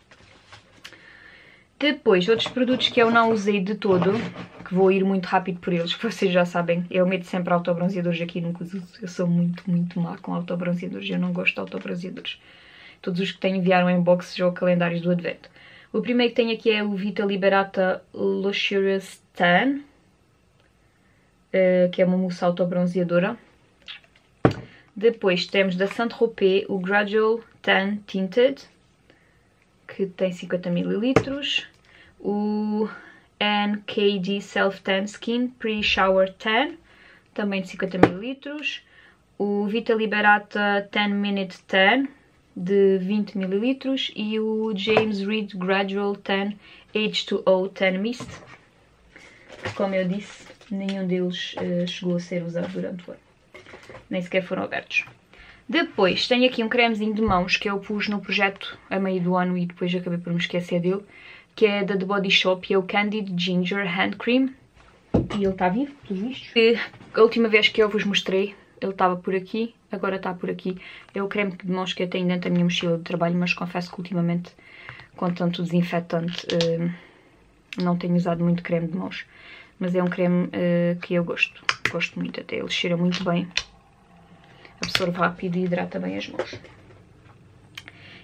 Depois, outros produtos que eu não usei de todo, que vou ir muito rápido por eles, que vocês já sabem, eu meto sempre autobronzeadores aqui, nunca uso. Eu sou muito má com autobronzeadores, eu não gosto de autobronzeadores. Todos os que tenho enviaram em box ou calendários do Advento. O primeiro que tenho aqui é o Vita Liberata Luxurious Tan, que é uma mousse autobronzeadora. Depois temos da Saint-Tropez o Gradual Tan Tinted, que tem 50 ml. O NKD Self Tan Skin Pre-Shower Tan, também de 50 ml. O Vita Liberata 10 Minute Tan, de 20 ml. E o James Read Gradual Tan H2O Tan Mist, que, como eu disse, nenhum deles chegou a ser usado durante o ano. Nem sequer foram abertos. Depois tenho aqui um cremezinho de mãos que eu pus no projeto a meio do ano e depois acabei por me esquecer dele, que é da The Body Shop e é o Candied Ginger Hand Cream. E ele está vivo, pelos vistos. E a última vez que eu vos mostrei, ele estava por aqui, agora está por aqui. É o creme de mãos que eu tenho dentro da minha mochila de trabalho, mas confesso que ultimamente, com tanto desinfetante, não tenho usado muito creme de mãos. Mas é um creme que eu gosto muito até, ele cheira muito bem. Absorve rápido e hidrata bem as mãos.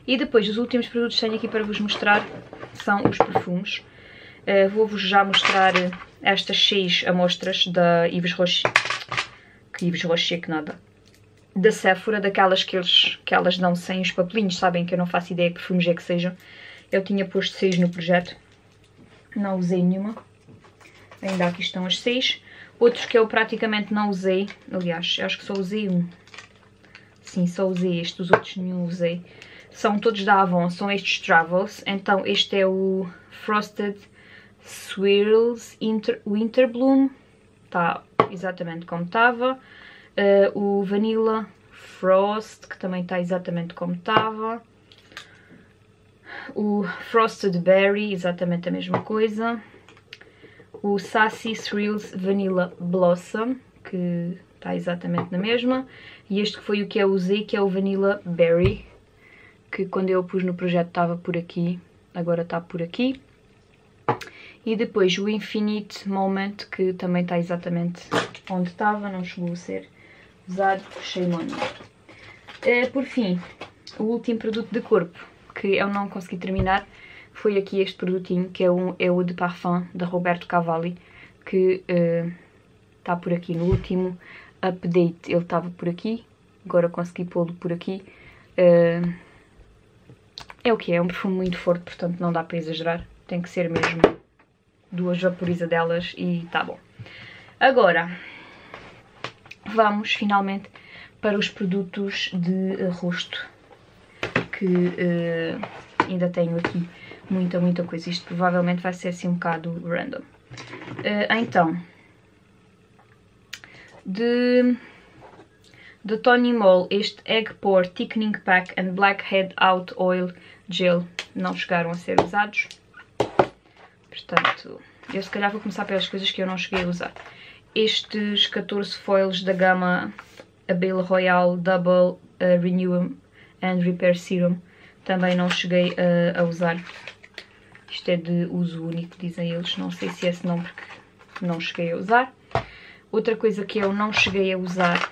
E depois, os últimos produtos que tenho aqui para vos mostrar são os perfumes. Vou-vos já mostrar estas 6 amostras da Yves Rocher. Que Yves Rocher, que nada. Da Sephora, daquelas que elas dão sem os papelinhos, sabem que eu não faço ideia que perfumes é que sejam. Eu tinha posto 6 no projeto, não usei nenhuma. Ainda aqui estão as 6. Outros que eu praticamente não usei, aliás, eu acho que só usei um. Sim, só usei este, os outros nenhum usei. São todos da Avon, são estes Travels. Então este é o Frosted Swirls Winterbloom, está exatamente como estava. O Vanilla Frost, que também está exatamente como estava. O Frosted Berry, exatamente a mesma coisa. O Sassy Thrills Vanilla Blossom, que está exatamente na mesma. E este que foi o que eu usei, que é o Vanilla Berry, que quando eu pus no projeto estava por aqui, agora está por aqui. E depois o Infinite Moment, que também está exatamente onde estava, não chegou a ser usado, shame on me. Por fim, o último produto de corpo que eu não consegui terminar foi aqui este produtinho, que é o Eau de Parfum da Roberto Cavalli, que está por aqui no último update. Ele estava por aqui, agora consegui pô-lo por aqui. É o que é um perfume muito forte, portanto não dá para exagerar, tem que ser mesmo 2 vaporizadelas e tá bom. Agora vamos finalmente para os produtos de rosto, que ainda tenho aqui muita coisa. Isto provavelmente vai ser assim um bocado random. Então, de Tony Moll, este Egg Pore Thickening Pack and Blackhead Out Oil Gel não chegaram a ser usados. Portanto, eu se calhar vou começar pelas coisas que eu não cheguei a usar. Estes 14 foils da gama Abel Royal Double Renew and Repair Serum também não cheguei a usar. Isto é de uso único, dizem eles. Não sei se é esse nome porque não cheguei a usar. Outra coisa que eu não cheguei a usar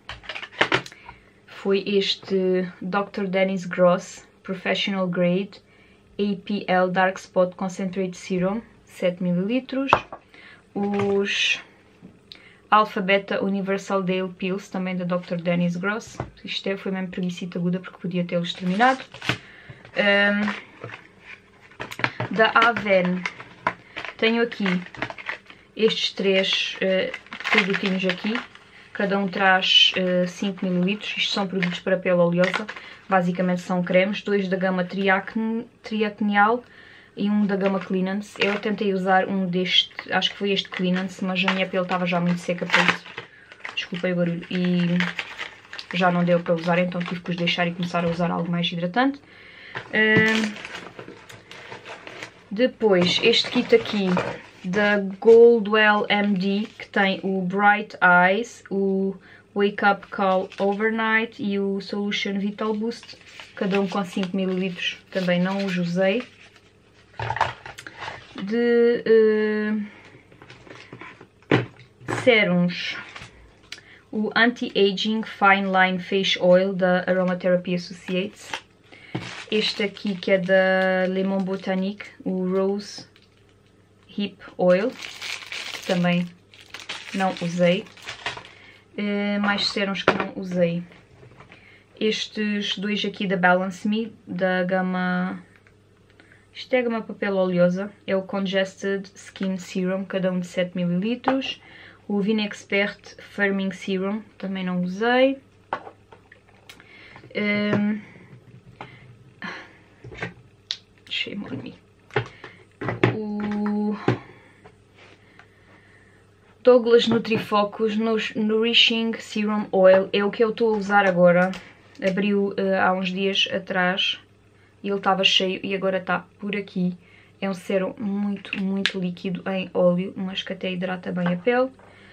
foi este Dr. Dennis Gross Professional Grade APL Dark Spot Concentrate Serum, 7 ml. Os Alpha Beta Universal Dale Pills, também da Dr. Dennis Gross. Isto foi mesmo preguicita aguda porque podia tê-los terminado. Da Aven tenho aqui estes 3 produtinhos aqui. Cada um traz 5 ml. Isto são produtos para pele oleosa. Basicamente são cremes. 2 da gama Triacneal e um da gama Cleanance. Eu tentei usar um deste, acho que foi este Cleanance, mas a minha pele estava já muito seca para isso. Desculpem o barulho. E já não deu para usar, então tive que os deixar e começar a usar algo mais hidratante. Depois, este kit aqui da Goldwell MD, que tem o Bright Eyes, o Wake Up Call Overnight e o Solution Vital Boost, cada um com 5 ml, também não os usei. De sérums, o Anti-Aging Fine Line Face Oil da Aromatherapy Associates. Este aqui que é da Le Monde Botanique, o Rose Hip Oil, que também não usei. Mais sérums que não usei. Estes 2 aqui da Balance Me, da gama... Isto é a gama papel oleosa. É o Congested Skin Serum, cada um de 7 ml. O Vinexpert Firming Serum, também não usei. Shame on me. O Douglas Nutrifocus Nourishing Serum Oil é o que eu estou a usar agora. Abriu há uns dias atrás e ele estava cheio e agora está por aqui. É um sérum muito líquido em óleo, mas que até hidrata bem a pele.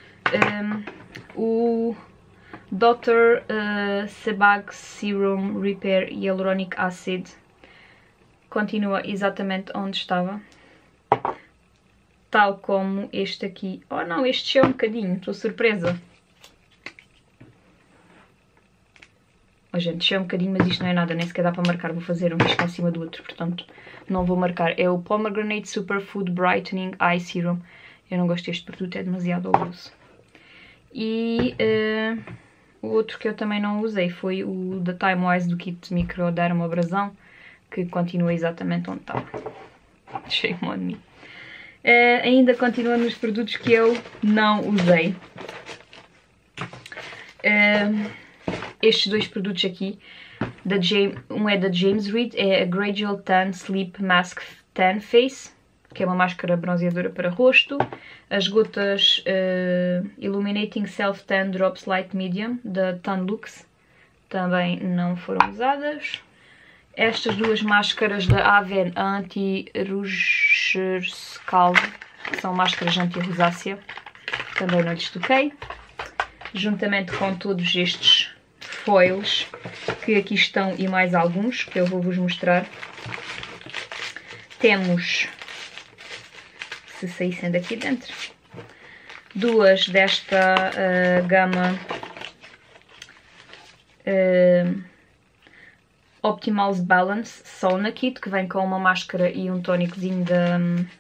O Dr. Sebag Serum Repair Hyaluronic Acid continua exatamente onde estava, tal como este aqui. Oh não, este é um bocadinho, estou surpresa. Oh, gente, desceu um bocadinho, mas isto não é nada, nem sequer dá para marcar. Vou fazer um risco em cima do outro, portanto não vou marcar. É o Pomegranate Superfood Brightening Eye Serum. Eu não gosto deste produto, é demasiado oleoso. E o outro que eu também não usei foi o da Time Wise do kit microdermabrasão, que continua exatamente onde estava. Shame on me. Ainda continuando nos produtos que eu não usei. Estes dois produtos aqui, um é da James Read, é a Gradual Tan Sleep Mask Tan Face, que é uma máscara bronzeadora para rosto. As gotas Illuminating Self Tan Drops Light Medium, da Tan Lux, também não foram usadas. Estas duas máscaras da Aven Anti-Rouge Calve, que são máscaras anti-rosácea, também não lhes toquei. Juntamente com todos estes foils que aqui estão e mais alguns que eu vou vos mostrar. Temos, se saíssem daqui dentro, duas desta gama Optimal's Balance Sauna Kit, que vem com uma máscara e um tónicozinho da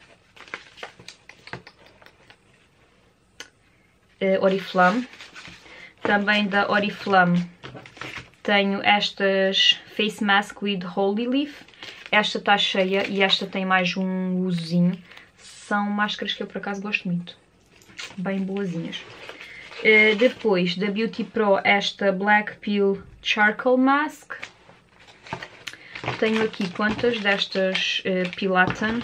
Oriflame. Também da Oriflame tenho estas Face Mask with Holy Leaf. Esta está cheia e esta tem mais um usozinho. São máscaras que eu por acaso gosto muito. Bem boazinhas. Depois da Beauty Pro, esta Black Peel Charcoal Mask. Tenho aqui quantas destas Pilatan?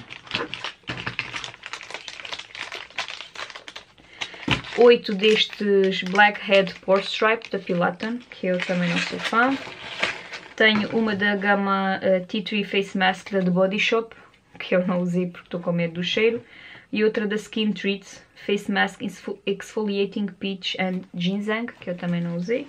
8 destes Blackhead Pore Stripe da Pilatan, que eu também não sou fã. Tenho uma da gama Tea Tree Face Mask da The Body Shop, que eu não usei porque estou com medo do cheiro. E outra da Skin Treats Face Mask Exfoliating Peach and Ginseng, que eu também não usei.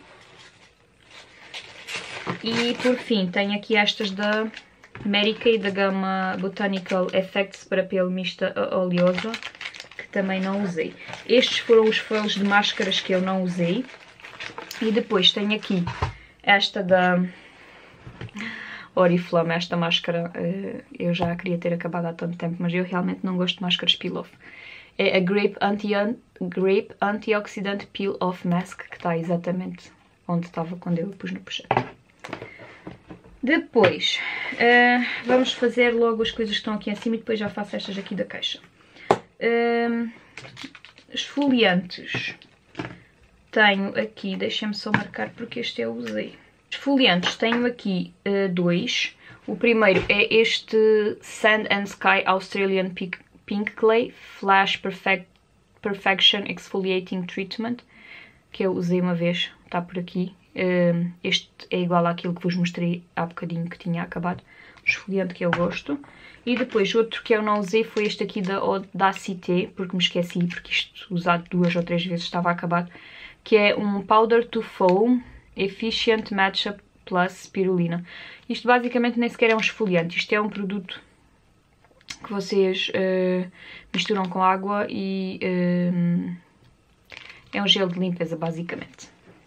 E por fim, tenho aqui estas da Mary Kay, da gama Botanical Effects para pele mista oleosa, que também não usei. Estes foram os foils de máscaras que eu não usei. E depois tenho aqui esta da Oriflame. Esta máscara eu já queria ter acabado há tanto tempo, mas eu realmente não gosto de máscaras peel-off. É a Grape Antioxidant Peel-Off Mask, que está exatamente onde estava quando eu a pus no projeto. Depois, vamos fazer logo as coisas que estão aqui em cima e depois já faço estas aqui da caixa. Esfoliantes. Tenho aqui, deixem-me só marcar porque este eu usei. Esfoliantes, tenho aqui dois. O primeiro é este Sand and Sky Australian Pink Clay Flash Perfection Exfoliating Treatment, que eu usei uma vez, está por aqui. Este é igual àquilo que vos mostrei há bocadinho que tinha acabado. Um esfoliante que eu gosto. E depois outro que eu não usei foi este aqui da Audacité, porque me esqueci, porque isto usado 2 ou 3 vezes estava acabado. Que é um Powder to Foam Efficient Matchup Plus Spirulina. Isto basicamente nem sequer é um esfoliante, isto é um produto que vocês misturam com água e é um gel de limpeza basicamente.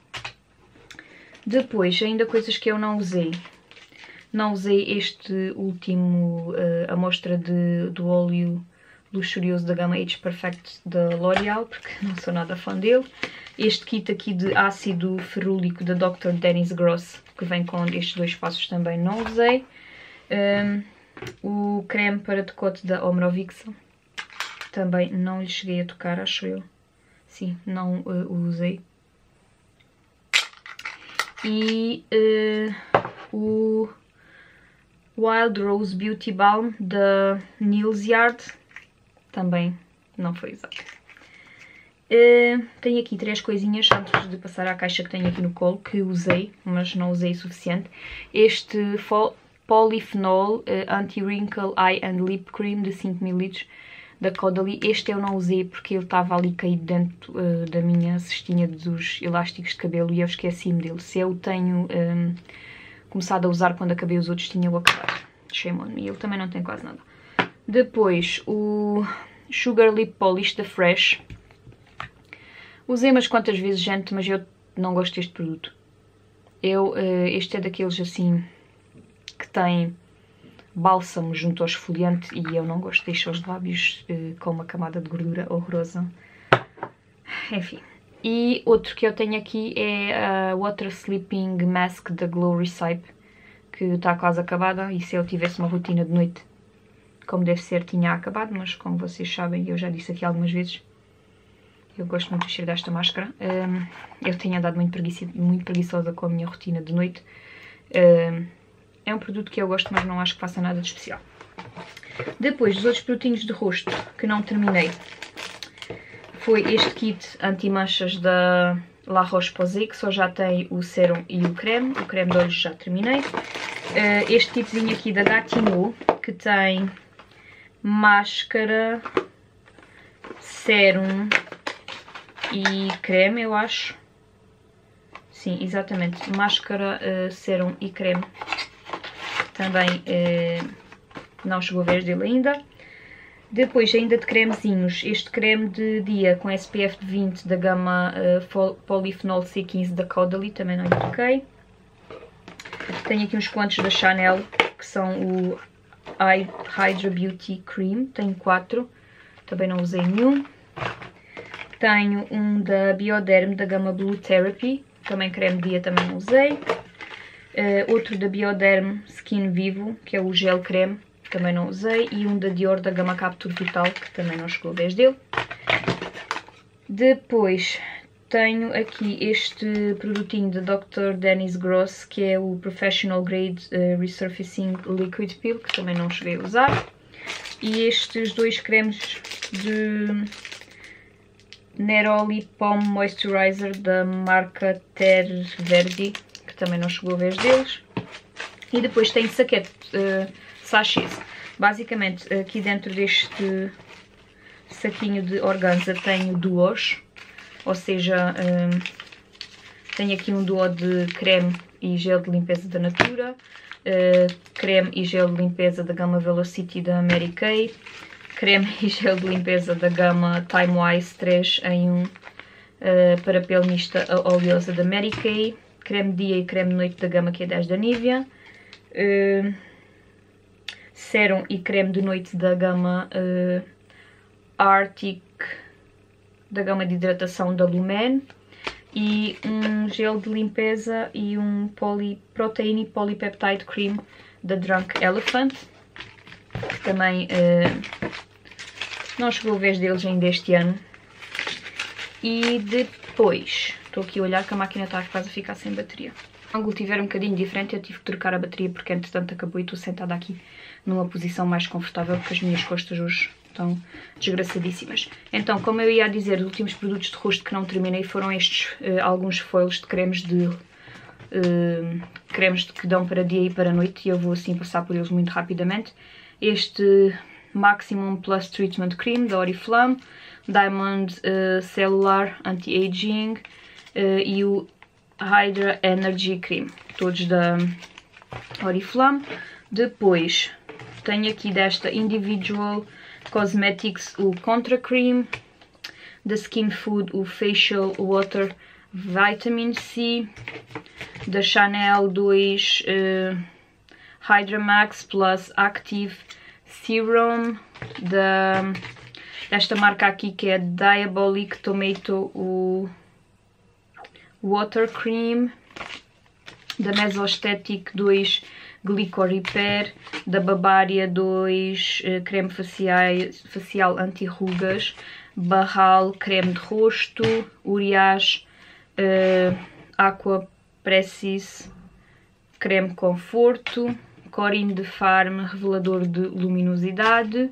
Depois, ainda coisas que eu não usei. Não usei este último amostra do óleo luxurioso da gama Age Perfect da L'Oreal, porque não sou nada fã dele. Este kit aqui de ácido ferrúlico da Dr. Dennis Gross, que vem com estes dois passos, também não usei. O creme para decote da Omrovixa, também não lhe cheguei a tocar, acho eu. Sim, não o usei. E o Wild Rose Beauty Balm da Neal's Yard também não foi usado. Tenho aqui 3 coisinhas antes de passar à caixa que tenho aqui no colo, que usei, mas não usei o suficiente. Este Polyphenol Anti-Wrinkle Eye and Lip Cream de 5ml da Caudalie. Este eu não usei porque ele estava ali caído dentro da minha cestinha dos elásticos de cabelo e eu esqueci-me dele. Se eu tenho começado a usar quando acabei os outros, tinha-o acabado. Shame on me, ele também não tem quase nada. Depois o Sugar Lip Polish da Fresh. Usei umas quantas vezes, gente, mas eu não gosto deste produto. Este é daqueles assim que tem bálsamo junto ao esfoliante e eu não gosto, deixa os lábios com uma camada de gordura horrorosa. Enfim. E outro que eu tenho aqui é a Water Sleeping Mask da Glow Recipe, que está quase acabada, e se eu tivesse uma rotina de noite como deve ser, tinha acabado, mas como vocês sabem, eu já disse aqui algumas vezes, eu gosto muito do cheiro desta máscara. Eu tenho andado muito preguiçosa com a minha rotina de noite. É um produto que eu gosto, mas não acho que faça nada de especial. Depois, dos outros produtinhos de rosto que não terminei, foi este kit anti-manchas da La Roche-Posay, que só já tem o sérum e o creme. O creme de olhos já terminei. Este kitzinho aqui da Gatineau, que tem máscara, sérum e creme, eu acho. Sim, exatamente. Máscara, sérum e creme. Também não chegou a vez dele ainda. Depois, ainda de cremezinhos, este creme de dia com SPF de 20 da gama Polyphenol C15 da Caudalie, também não lhe troquei. Tenho aqui uns quantos da Chanel, que são o Hydra Beauty Cream, tenho 4, também não usei nenhum. Tenho um da Bioderm da gama Blue Therapy, também creme de dia, também não usei. Outro da Bioderm Skin Vivo, que é o gel creme, também não usei. E um da Dior da gama Capture Vital, que também não chegou a vez dele. Depois tenho aqui este produtinho da Dr. Dennis Gross, que é o Professional Grade Resurfacing Liquid Peel, que também não cheguei a usar. E estes dois cremes de Neroli Pom Moisturizer da marca Ter Verdi, que também não chegou a vez deles. E depois tem sachês. Basicamente, aqui dentro deste saquinho de organza tenho duos, ou seja, tenho aqui um duo de creme e gel de limpeza da Natura, creme e gel de limpeza da gama Velocity da Mary Kay, creme e gel de limpeza da gama Time Wise 3 em 1 para pele mista oleosa da Mary Kay, creme dia e creme noite da gama Q10 da Nivea, sérum e creme de noite da gama Arctic da gama de hidratação da Lumen, e um gel de limpeza e um Protein Polypeptide Cream da Drunk Elephant, que também não chegou a vez deles ainda este ano. E depois, estou aqui a olhar que a máquina está quase a ficar sem bateria. O ângulo tiver um bocadinho diferente, eu tive que trocar a bateria porque entretanto acabou e estou sentada aqui numa posição mais confortável porque as minhas costas hoje estão desgraçadíssimas. Então, como eu ia dizer, os últimos produtos de rosto que não terminei foram estes, alguns foils de cremes que dão para dia e para noite, e eu vou assim passar por eles muito rapidamente. Este Maximum Plus Treatment Cream da Oriflame, Diamond Cellular Anti-Aging e o Hydra Energy Cream, todos da Oriflame. Depois tenho aqui desta Individual Cosmetics o Contra Cream, da Skin Food o Facial Water Vitamin C, da Chanel 2 Hydra Max Plus Active Serum, desta marca aqui que é Diabolic Tomato o Water Cream, da Mesostatic 2 Glico Repair, da Bavaria 2 creme facial anti-rugas, Barral creme de rosto, Urias Aqua Precis creme conforto, Corinne de Farm revelador de luminosidade,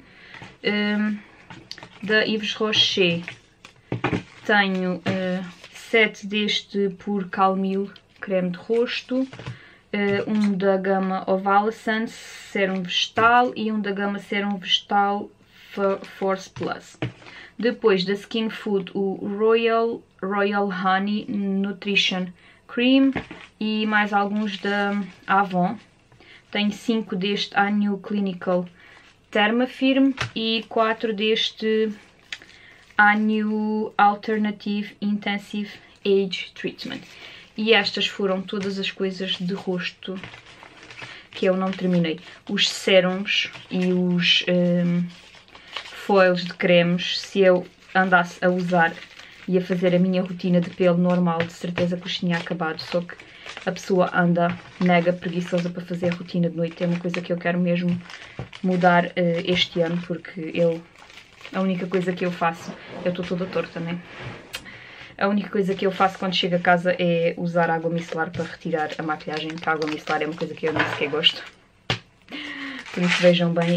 da Yves Rocher tenho 7 deste Pure Calmil creme de rosto, um da gama Ovalescence Serum Vegetal e um da gama Serum Vegetal Force Plus. Depois da Skin Food o Royal Honey Nutrition Cream e mais alguns da Avon. Tenho 5 deste New Clinical Thermafirm e 4 deste New Alternative Intensive Age Treatment. E estas foram todas as coisas de rosto que eu não terminei. Os sérums e os foils de cremes, se eu andasse a usar e a fazer a minha rotina de pele normal, de certeza que os tinha acabado, só que a pessoa anda mega preguiçosa para fazer a rotina de noite. É uma coisa que eu quero mesmo mudar este ano, porque a única coisa que eu faço, eu estou toda torta, né? A única coisa que eu faço quando chego a casa é usar água micelar para retirar a maquilhagem, porque a água micelar é uma coisa que eu nem sequer gosto. Por isso vejam bem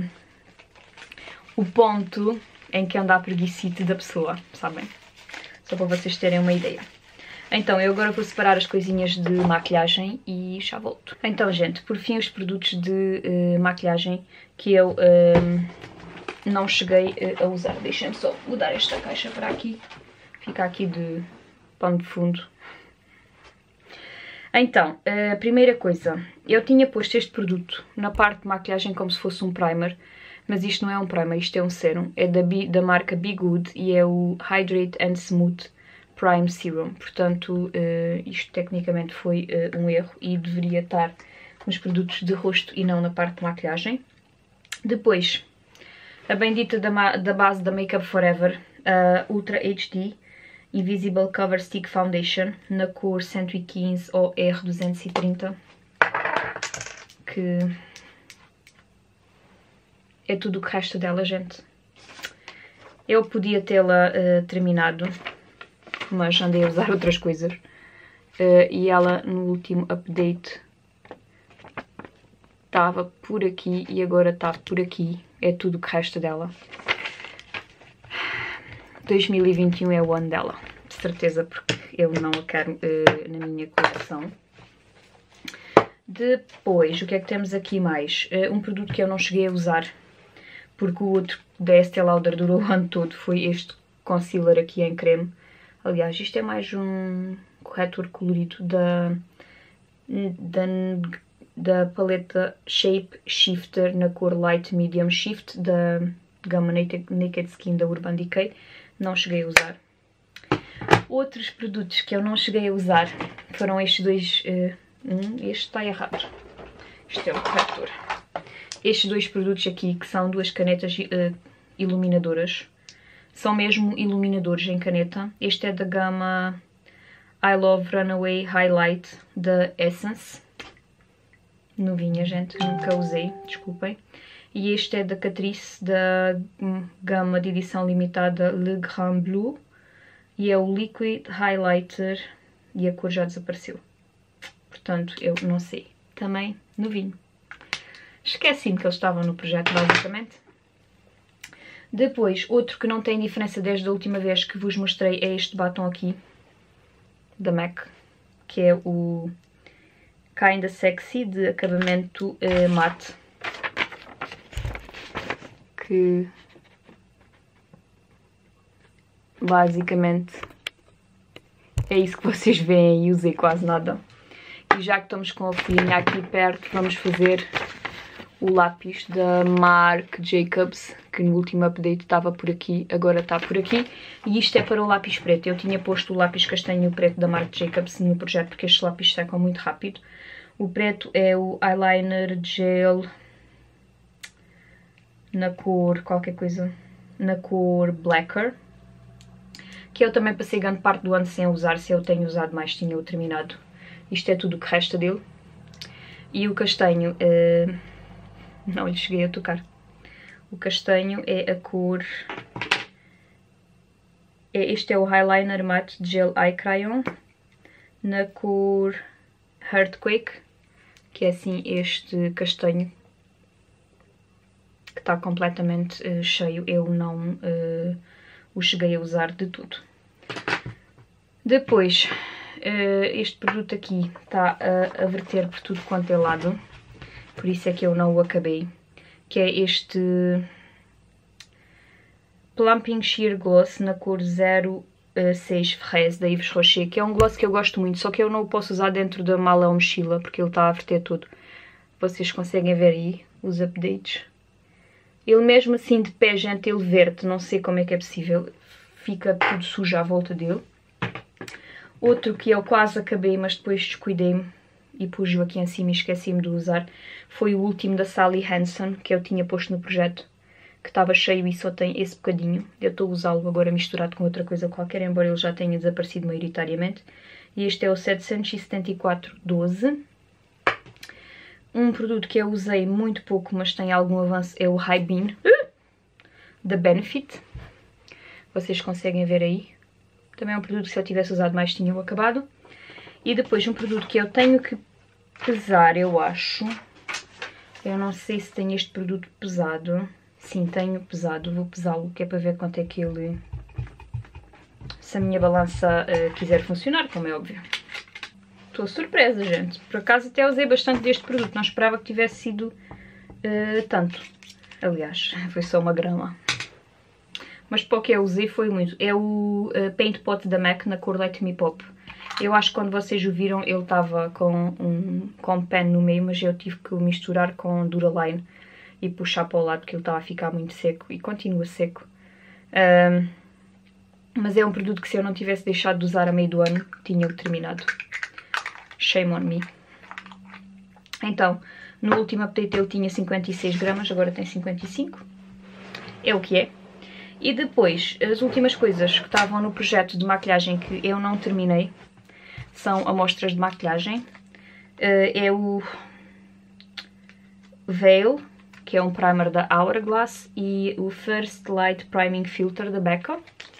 o ponto em que anda a preguicite da pessoa, sabem? Só para vocês terem uma ideia. Então, eu agora vou separar as coisinhas de maquilhagem e já volto. Então, gente, por fim os produtos de maquilhagem que eu não cheguei a usar. Deixem-me só mudar esta caixa para aqui. Fica aqui de pano de fundo. Então, a primeira coisa. Eu tinha posto este produto na parte de maquilhagem como se fosse um primer. Mas isto não é um primer, isto é um sérum. É da marca Be Good e é o Hydrate and Smooth Prime Serum. Portanto, isto tecnicamente foi um erro e deveria estar nos produtos de rosto e não na parte de maquilhagem. Depois, a bendita da base da Make Up For Ever, a Ultra HD Invisible Cover Stick Foundation, na cor 115 ou R230, que é tudo o que resta dela, gente. Eu podia tê-la terminado, mas andei a usar outras coisas. E ela, no último update, estava por aqui e agora está por aqui. É tudo o que resta dela. 2021 é o ano dela, de certeza, porque eu não a quero na minha coleção. Depois, o que é que temos aqui mais? Um produto que eu não cheguei a usar, porque o outro da Estée Lauder durou o ano todo, foi este concealer aqui em creme. Aliás, isto é mais um corretor colorido da paleta Shape Shifter na cor Light Medium Shift da gama Naked Skin da Urban Decay. Não cheguei a usar. Outros produtos que eu não cheguei a usar foram estes dois. Este está errado. Este é o corretor. Estes dois produtos aqui, que são duas canetas iluminadoras. São mesmo iluminadores em caneta. Este é da gama I Love Runaway Highlight da Essence. Novinha, gente. Nunca usei, desculpem. E este é da Catrice, da gama de edição limitada Le Grand Blue. E é o Liquid Highlighter e a cor já desapareceu. Portanto, eu não sei. Também novinho. Esqueci-me que eles estavam no projeto, basicamente. Depois, outro que não tem diferença desde a última vez que vos mostrei é este batom aqui, da MAC, que é o Kinda Sexy, de acabamento mate. Que basicamente é isso que vocês veem e usei quase nada. E já que estamos com a folhinha aqui perto, vamos fazer o lápis da Marc Jacobs, que no último update estava por aqui, agora está por aqui. E isto é para o lápis preto. Eu tinha posto o lápis castanho e o preto da Marc Jacobs no projeto, porque estes lápis secam muito rápido. O preto é o Eyeliner Gel na cor qualquer coisa, na cor Blacker, que eu também passei grande parte do ano sem usar. Se eu tenho usado mais, tinha-o terminado. Isto é tudo o que resta dele. E o castanho, não lhe cheguei a tocar. O castanho é a cor... Este é o Eyeliner Matte Gel Eye Crayon, na cor Earthquake, que é assim este castanho, que está completamente cheio. Eu não o cheguei a usar de tudo. Depois, este produto aqui está a verter por tudo quanto é lado, por isso é que eu não o acabei, que é este Plumping Sheer Gloss na cor 06 Fraise da Yves Rocher, que é um gloss que eu gosto muito, só que eu não o posso usar dentro da mala ou mochila, porque ele está a verter tudo. Vocês conseguem ver aí os updates. Ele mesmo assim de pé, gente, ele verte, não sei como é que é possível, fica tudo sujo à volta dele. Outro que eu quase acabei, mas depois descuidei-me e pus-o aqui em cima e esqueci-me de usar, foi o último da Sally Hansen, que eu tinha posto no projeto, que estava cheio e só tem esse bocadinho. Eu estou a usá-lo agora misturado com outra coisa qualquer, embora ele já tenha desaparecido maioritariamente. E este é o 774-12. Um produto que eu usei muito pouco, mas tem algum avanço, é o High Beam da Benefit. Vocês conseguem ver aí. Também é um produto que se eu tivesse usado mais tinha acabado. E depois um produto que eu tenho que pesar, eu acho. Eu não sei se tenho este produto pesado. Sim, tenho pesado. Vou pesá-lo, que é para ver quanto é que ele... Se a minha balança quiser funcionar, como é óbvio. Estou surpresa, gente. Por acaso até usei bastante deste produto. Não esperava que tivesse sido tanto. Aliás, foi só uma grama. Mas para o que eu usei foi muito. É o Paint Pot da MAC na cor Let Me Pop. Eu acho que quando vocês o viram ele estava com um pen no meio, mas eu tive que misturar com Duraline e puxar para o lado porque ele estava a ficar muito seco e continua seco. Mas é um produto que se eu não tivesse deixado de usar a meio do ano, tinha terminado. Shame on me. Então, no último update ele tinha 56 gramas, agora tem 55. É o que é. E depois, as últimas coisas que estavam no projeto de maquilhagem que eu não terminei são amostras de maquilhagem. É o Veil, que é um primer da Hourglass, e o First Light Priming Filter da Becca.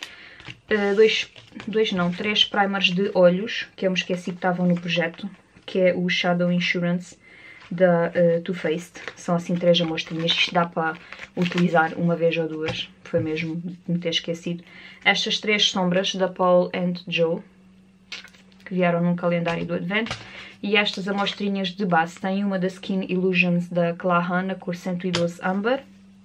Três primers de olhos, que eu me esqueci que estavam no projeto, que é o Shadow Insurance da Too Faced. São assim 3 amostrinhas, isto dá para utilizar uma vez ou duas, foi mesmo de me ter esquecido. Estas 3 sombras da Paul & Joe, que vieram num calendário do Advent. E estas amostrinhas de base, tem uma da Skin Illusions da Clahan, na cor 112 Amber.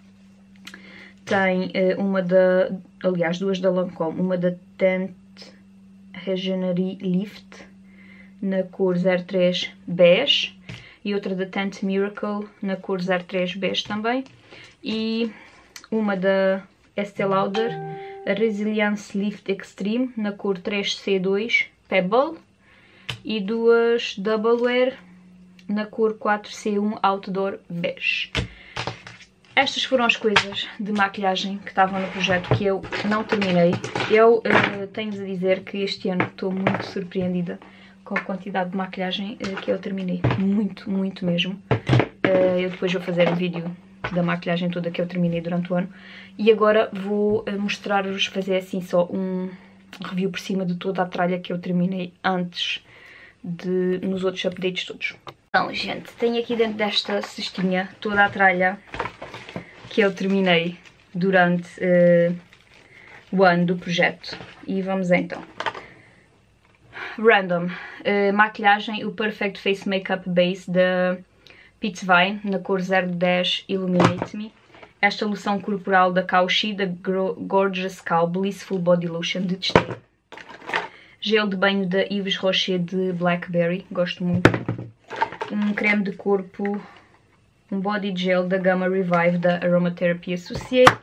Tem uma da, aliás, duas da Lancôme, uma da Tint Regenery Lift, na cor 03 Beige, e outra da Tint Miracle, na cor 03 Beige também. E uma da Estée Lauder, a Resilience Lift Extreme, na cor 3C2 Pebble, e duas Double Wear, na cor 4C1 Outdoor Beige. Estas foram as coisas de maquilhagem que estavam no projeto que eu não terminei. Eu tenho-vos a dizer que este ano estou muito surpreendida com a quantidade de maquilhagem que eu terminei. Muito, muito mesmo. Eu depois vou fazer um vídeo da maquilhagem toda que eu terminei durante o ano. E agora vou mostrar-vos, fazer assim só um review por cima de toda a tralha que eu terminei antes nos outros updates todos. Então, gente, tenho aqui dentro desta cestinha toda a tralha que eu terminei durante o ano do projeto. E vamos então. Random. Maquilhagem, o Perfect Face Makeup Base da Peach Vine, na cor 010 Illuminate Me. Esta loção corporal da Cauchy, da Gorgeous Cow Blissful Body Lotion de Testei. Gel de banho da Yves Rocher de Blackberry, gosto muito. Um creme de corpo, um body gel da Gama Revive da Aromatherapy Associates.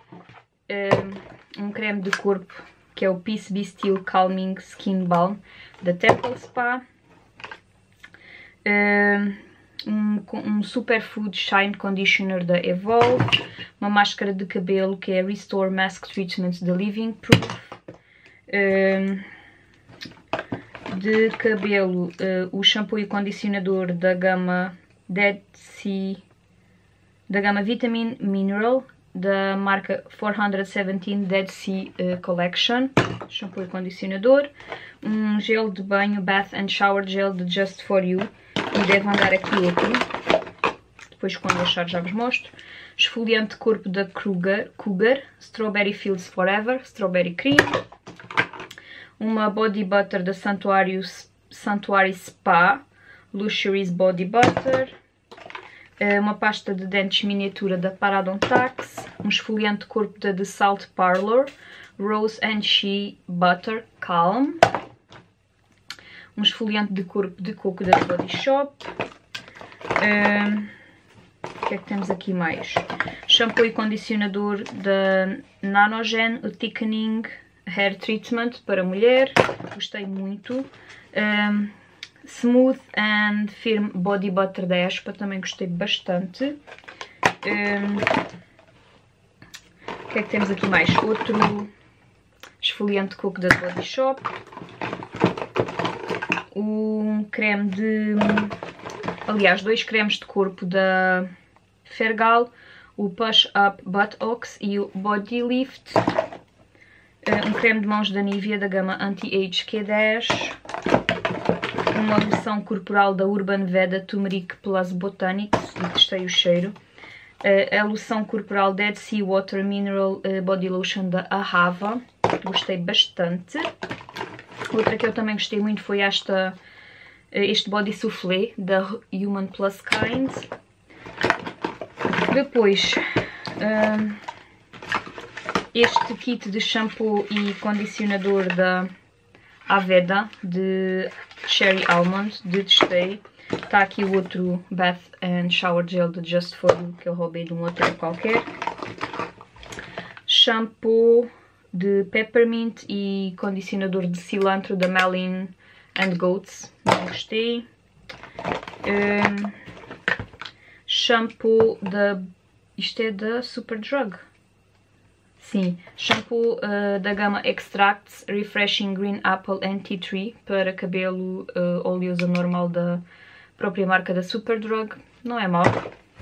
Um creme de corpo que é o Peace Be Still Calming Skin Balm da Temple Spa. Um Superfood Shine Conditioner da Evolve. Uma máscara de cabelo que é Restore Mask Treatment da Living Proof. De cabelo, o shampoo e condicionador da gama Dead Sea, da gama Vitamin Mineral, da marca 417 Dead Sea Collection, shampoo e condicionador. Um gel de banho Bath and Shower Gel de Just For You, e deve andar aqui outro, depois quando achar já vos mostro. Esfoliante de corpo da Cougar, Strawberry Fields Forever, Strawberry Cream. Uma Body Butter da Sanctuary Spa, Luxury's Body Butter. Uma pasta de dentes miniatura da Parodontax. Um esfoliante de corpo da The Salt Parlour, Rose and Shea Butter Calm. Um esfoliante de corpo de coco da Body Shop. O que é que temos aqui mais? Shampoo e condicionador da Nanogen, o Thickening Hair Treatment para mulher, gostei muito. Smooth and Firm Body Butter da Espa, também gostei bastante. O que é que temos aqui mais? Outro esfoliante coco da Body Shop. Um creme de... Aliás, 2 cremes de corpo da Fergal. O Push Up Buttocks e o Body Lift. Um creme de mãos da Nivea da gama Anti-Age Q10. Uma loção corporal da Urban Veda Turmeric Plus Botanics, e testei o cheiro. A loção corporal Dead Sea Water Mineral Body Lotion da Ahava, gostei bastante. Outra que eu também gostei muito foi este Body Soufflé da Human Plus Kind. Depois, este kit de shampoo e condicionador da Aveda de Cherry Almond, detestei. Está aqui o outro Bath and Shower Gel de Just For You, que eu roubei de um outro qualquer. Shampoo de Peppermint e condicionador de cilantro da Malin and Goats, não gostei. Shampoo da... Isto é da Superdrug. Sim, shampoo da gama Extracts Refreshing Green Apple and Tea Tree para cabelo oleoso normal da própria marca da Superdrug. Não é mau.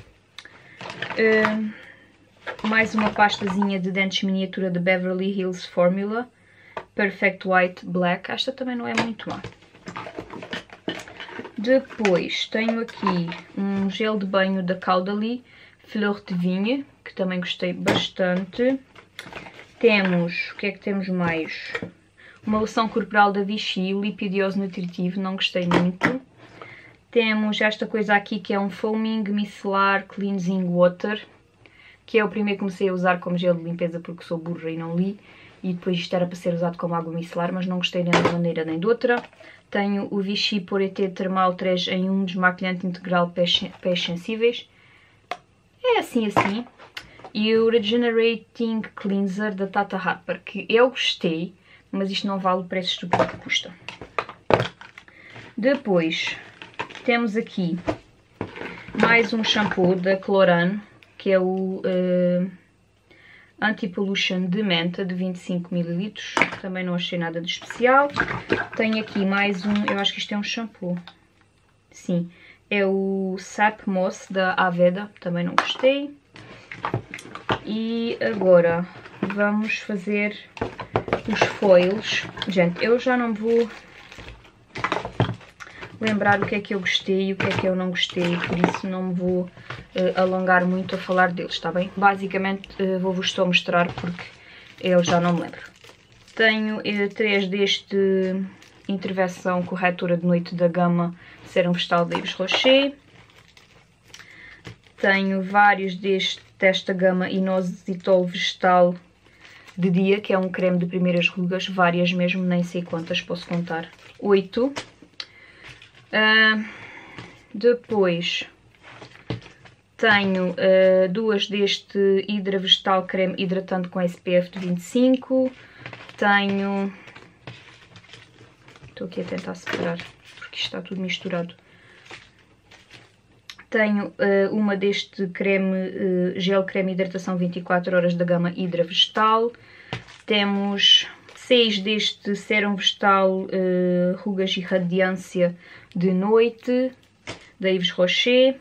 Mais uma pastazinha de dentes miniatura de Beverly Hills Formula Perfect White Black. Esta também não é muito má. Depois tenho aqui um gel de banho da Caudalie Fleur de Vigne, que também gostei bastante. Temos, o que é que temos mais? Uma loção corporal da Vichy, lipidiose nutritivo, não gostei muito. Temos esta coisa aqui que é um Foaming Micellar Cleansing Water, que é o primeiro que comecei a usar como gel de limpeza porque sou burra e não li. E depois isto era para ser usado como água micelar, mas não gostei nem de uma maneira nem de outra. Tenho o Vichy Purité Termal 3 em 1 desmaquilhante integral pés sensíveis. É assim. E o Regenerating Cleanser da Tata Harper, que eu gostei, mas isto não vale o preço estúpido que custa. Depois temos aqui mais um shampoo da Clorane, que é o Anti-Pollution de menta de 25 ml. Também não achei nada de especial. Tenho aqui mais um, eu acho que isto é um shampoo. Sim, é o Sap Moss da Aveda, também não gostei. E agora vamos fazer os foils. Gente, eu já não vou lembrar o que é que eu gostei e o que é que eu não gostei, por isso não me vou alongar muito a falar deles, está bem? Basicamente vou-vos só mostrar porque eu já não me lembro. Tenho 3 deste Intervenção Corretora de Noite da gama Sérum Vegetal da Yves Rocher. Tenho vários desta gama Inositol Vegetal de dia, que é um creme de primeiras rugas, várias mesmo, nem sei quantas, posso contar, 8. Depois tenho 2 deste Hydra Vegetal Creme Hidratante com SPF de 25. Tenho... Estou aqui a tentar separar, porque isto está tudo misturado. Tenho uma deste creme, gel creme hidratação 24 horas da gama Hydra Vegetal. Temos 6 deste sérum vegetal rugas e radiância de noite da Yves Rocher.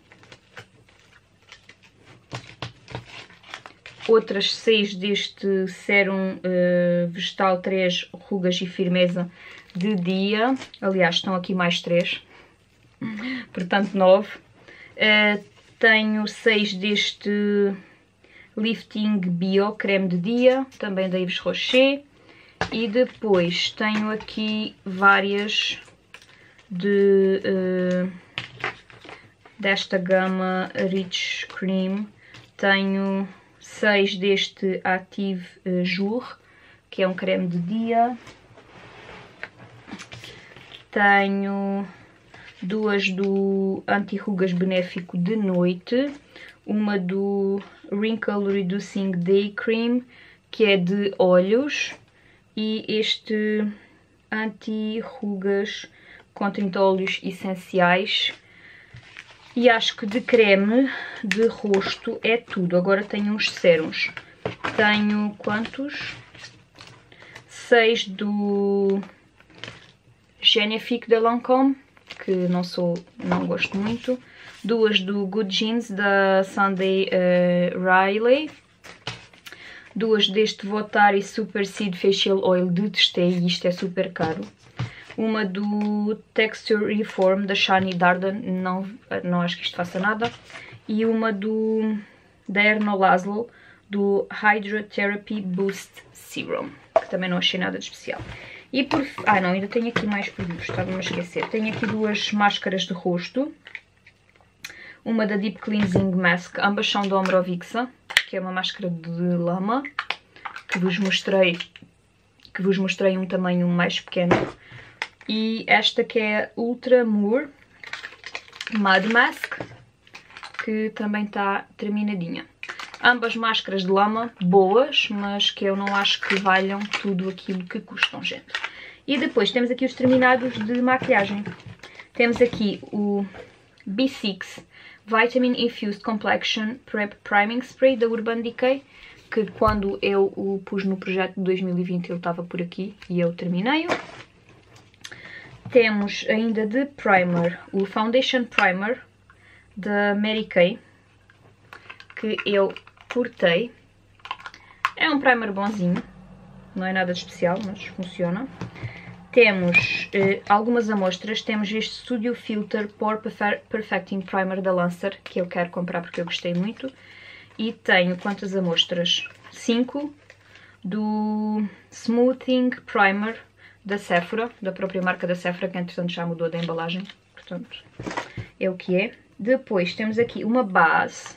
Outras 6 deste sérum vegetal 3 rugas e firmeza de dia. Aliás, estão aqui mais 3, portanto 9. Tenho 6 deste Lifting Bio creme de dia, também da Yves Rocher. E depois tenho aqui várias desta gama Rich Cream. Tenho 6 deste Active Jour, que é um creme de dia. Tenho 2 do anti-rugas benéfico de noite. Uma do Wrinkle Reducing Day Cream, que é de olhos. e este anti-rugas com 30 óleos essenciais. E acho que de creme de rosto é tudo. Agora tenho uns sérums. Tenho quantos? 6 do Genifique de Lancôme, que não gosto muito. 2 do Good Genes da Sunday Riley. 2 deste Votari Super Seed Facial Oil, detestei e isto é super caro. Uma do Texture Reform da Shani Darden, não acho que isto faça nada. E uma da Ernolazlo, do Hydrotherapy Boost Serum, que também não achei nada de especial. E por... não, ainda tenho aqui mais produtos, estava-me a esquecer. Tenho aqui 2 máscaras de rosto. Uma da Deep Cleansing Mask, ambas são da Omrovixa, que é uma máscara de lama, que vos mostrei um tamanho mais pequeno. E esta que é Ultra Moor Mud Mask, que também está terminadinha. Ambas máscaras de lama, boas, mas que eu não acho que valham tudo aquilo que custam, gente. E depois temos aqui os terminados de maquilhagem. Temos aqui o B6 Vitamin Infused Complexion Prep Priming Spray da Urban Decay, que quando eu o pus no projeto de 2020 ele estava por aqui e eu terminei-o. Temos ainda de primer o Foundation Primer da Mary Kay, que eu cortei. É um primer bonzinho, não é nada de especial, mas funciona. Temos algumas amostras. Temos este Studio Filter Pore Perfecting Primer da Lancer, que eu quero comprar porque eu gostei muito. E tenho quantas amostras? 5 do Smoothing Primer da Sephora, da própria marca da Sephora, que entretanto já mudou da embalagem, portanto é o que é. Depois temos aqui uma base,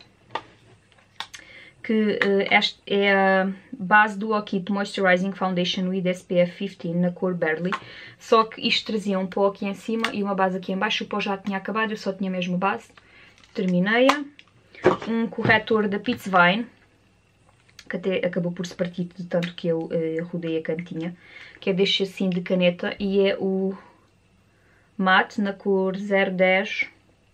que esta é a base do Okit Moisturizing Foundation with SPF 15 na cor Barely, só que isto trazia um pó aqui em cima e uma base aqui em baixo. O pó já tinha acabado, eu só tinha mesmo a base, terminei-a. Um corretor da Pizzvine, que até acabou por se partir de tanto que eu rodei a cantinha, que é deste assim de caneta e é o matte na cor 010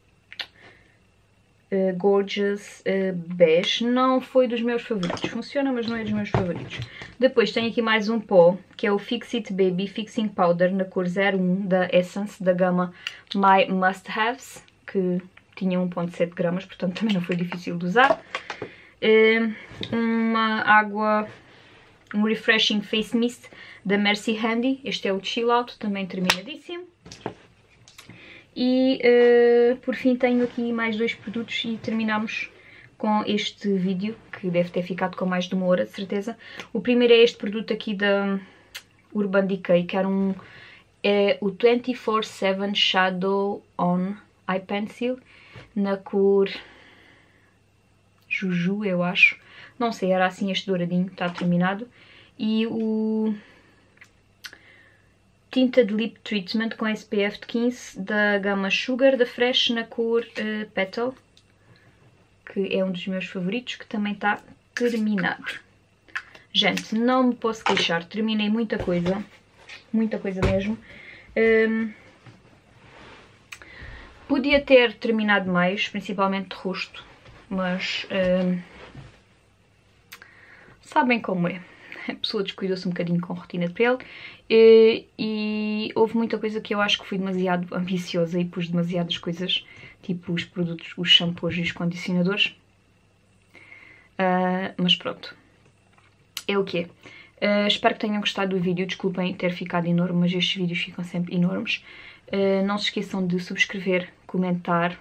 Gorgeous Beige. Não foi dos meus favoritos, funciona, mas não é dos meus favoritos. Depois tenho aqui mais um pó, que é o Fix It Baby Fixing Powder na cor 01 da Essence, da gama My Must Haves, que tinha 1,7 gramas, portanto também não foi difícil de usar. Uma água, um Refreshing Face Mist da Mercy Handy, este é o Chill Out, também terminadíssimo. E por fim tenho aqui mais 2 produtos e terminamos com este vídeo, que deve ter ficado com mais de 1 hora de certeza. O primeiro é este produto aqui da Urban Decay, que era é o 24/7 Shadow On Eye Pencil na cor Juju, eu acho. Não sei, era assim este douradinho, está terminado. E o Tinted Lip Treatment com SPF de 15 da gama Sugar da Fresh na cor Petal, que é um dos meus favoritos, que também está terminado. Gente, não me posso queixar, terminei muita coisa mesmo. Podia ter terminado mais, principalmente de rosto, mas sabem como é. A pessoa descuidou-se um bocadinho com a rotina de pele e houve muita coisa que eu acho que fui demasiado ambiciosa e pus demasiadas coisas, tipo os produtos, os shampoos e os condicionadores. Mas pronto, é o que é. Espero que tenham gostado do vídeo. Desculpem ter ficado enorme, mas estes vídeos ficam sempre enormes. Não se esqueçam de subscrever, comentar,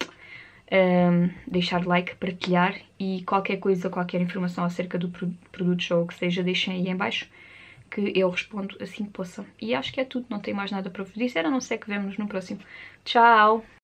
deixar like, partilhar e qualquer coisa, qualquer informação acerca do produto ou o que seja, deixem aí em baixo que eu respondo assim que possa. E acho que é tudo, não tenho mais nada para vos dizer, a não ser que vemos no próximo. Tchau!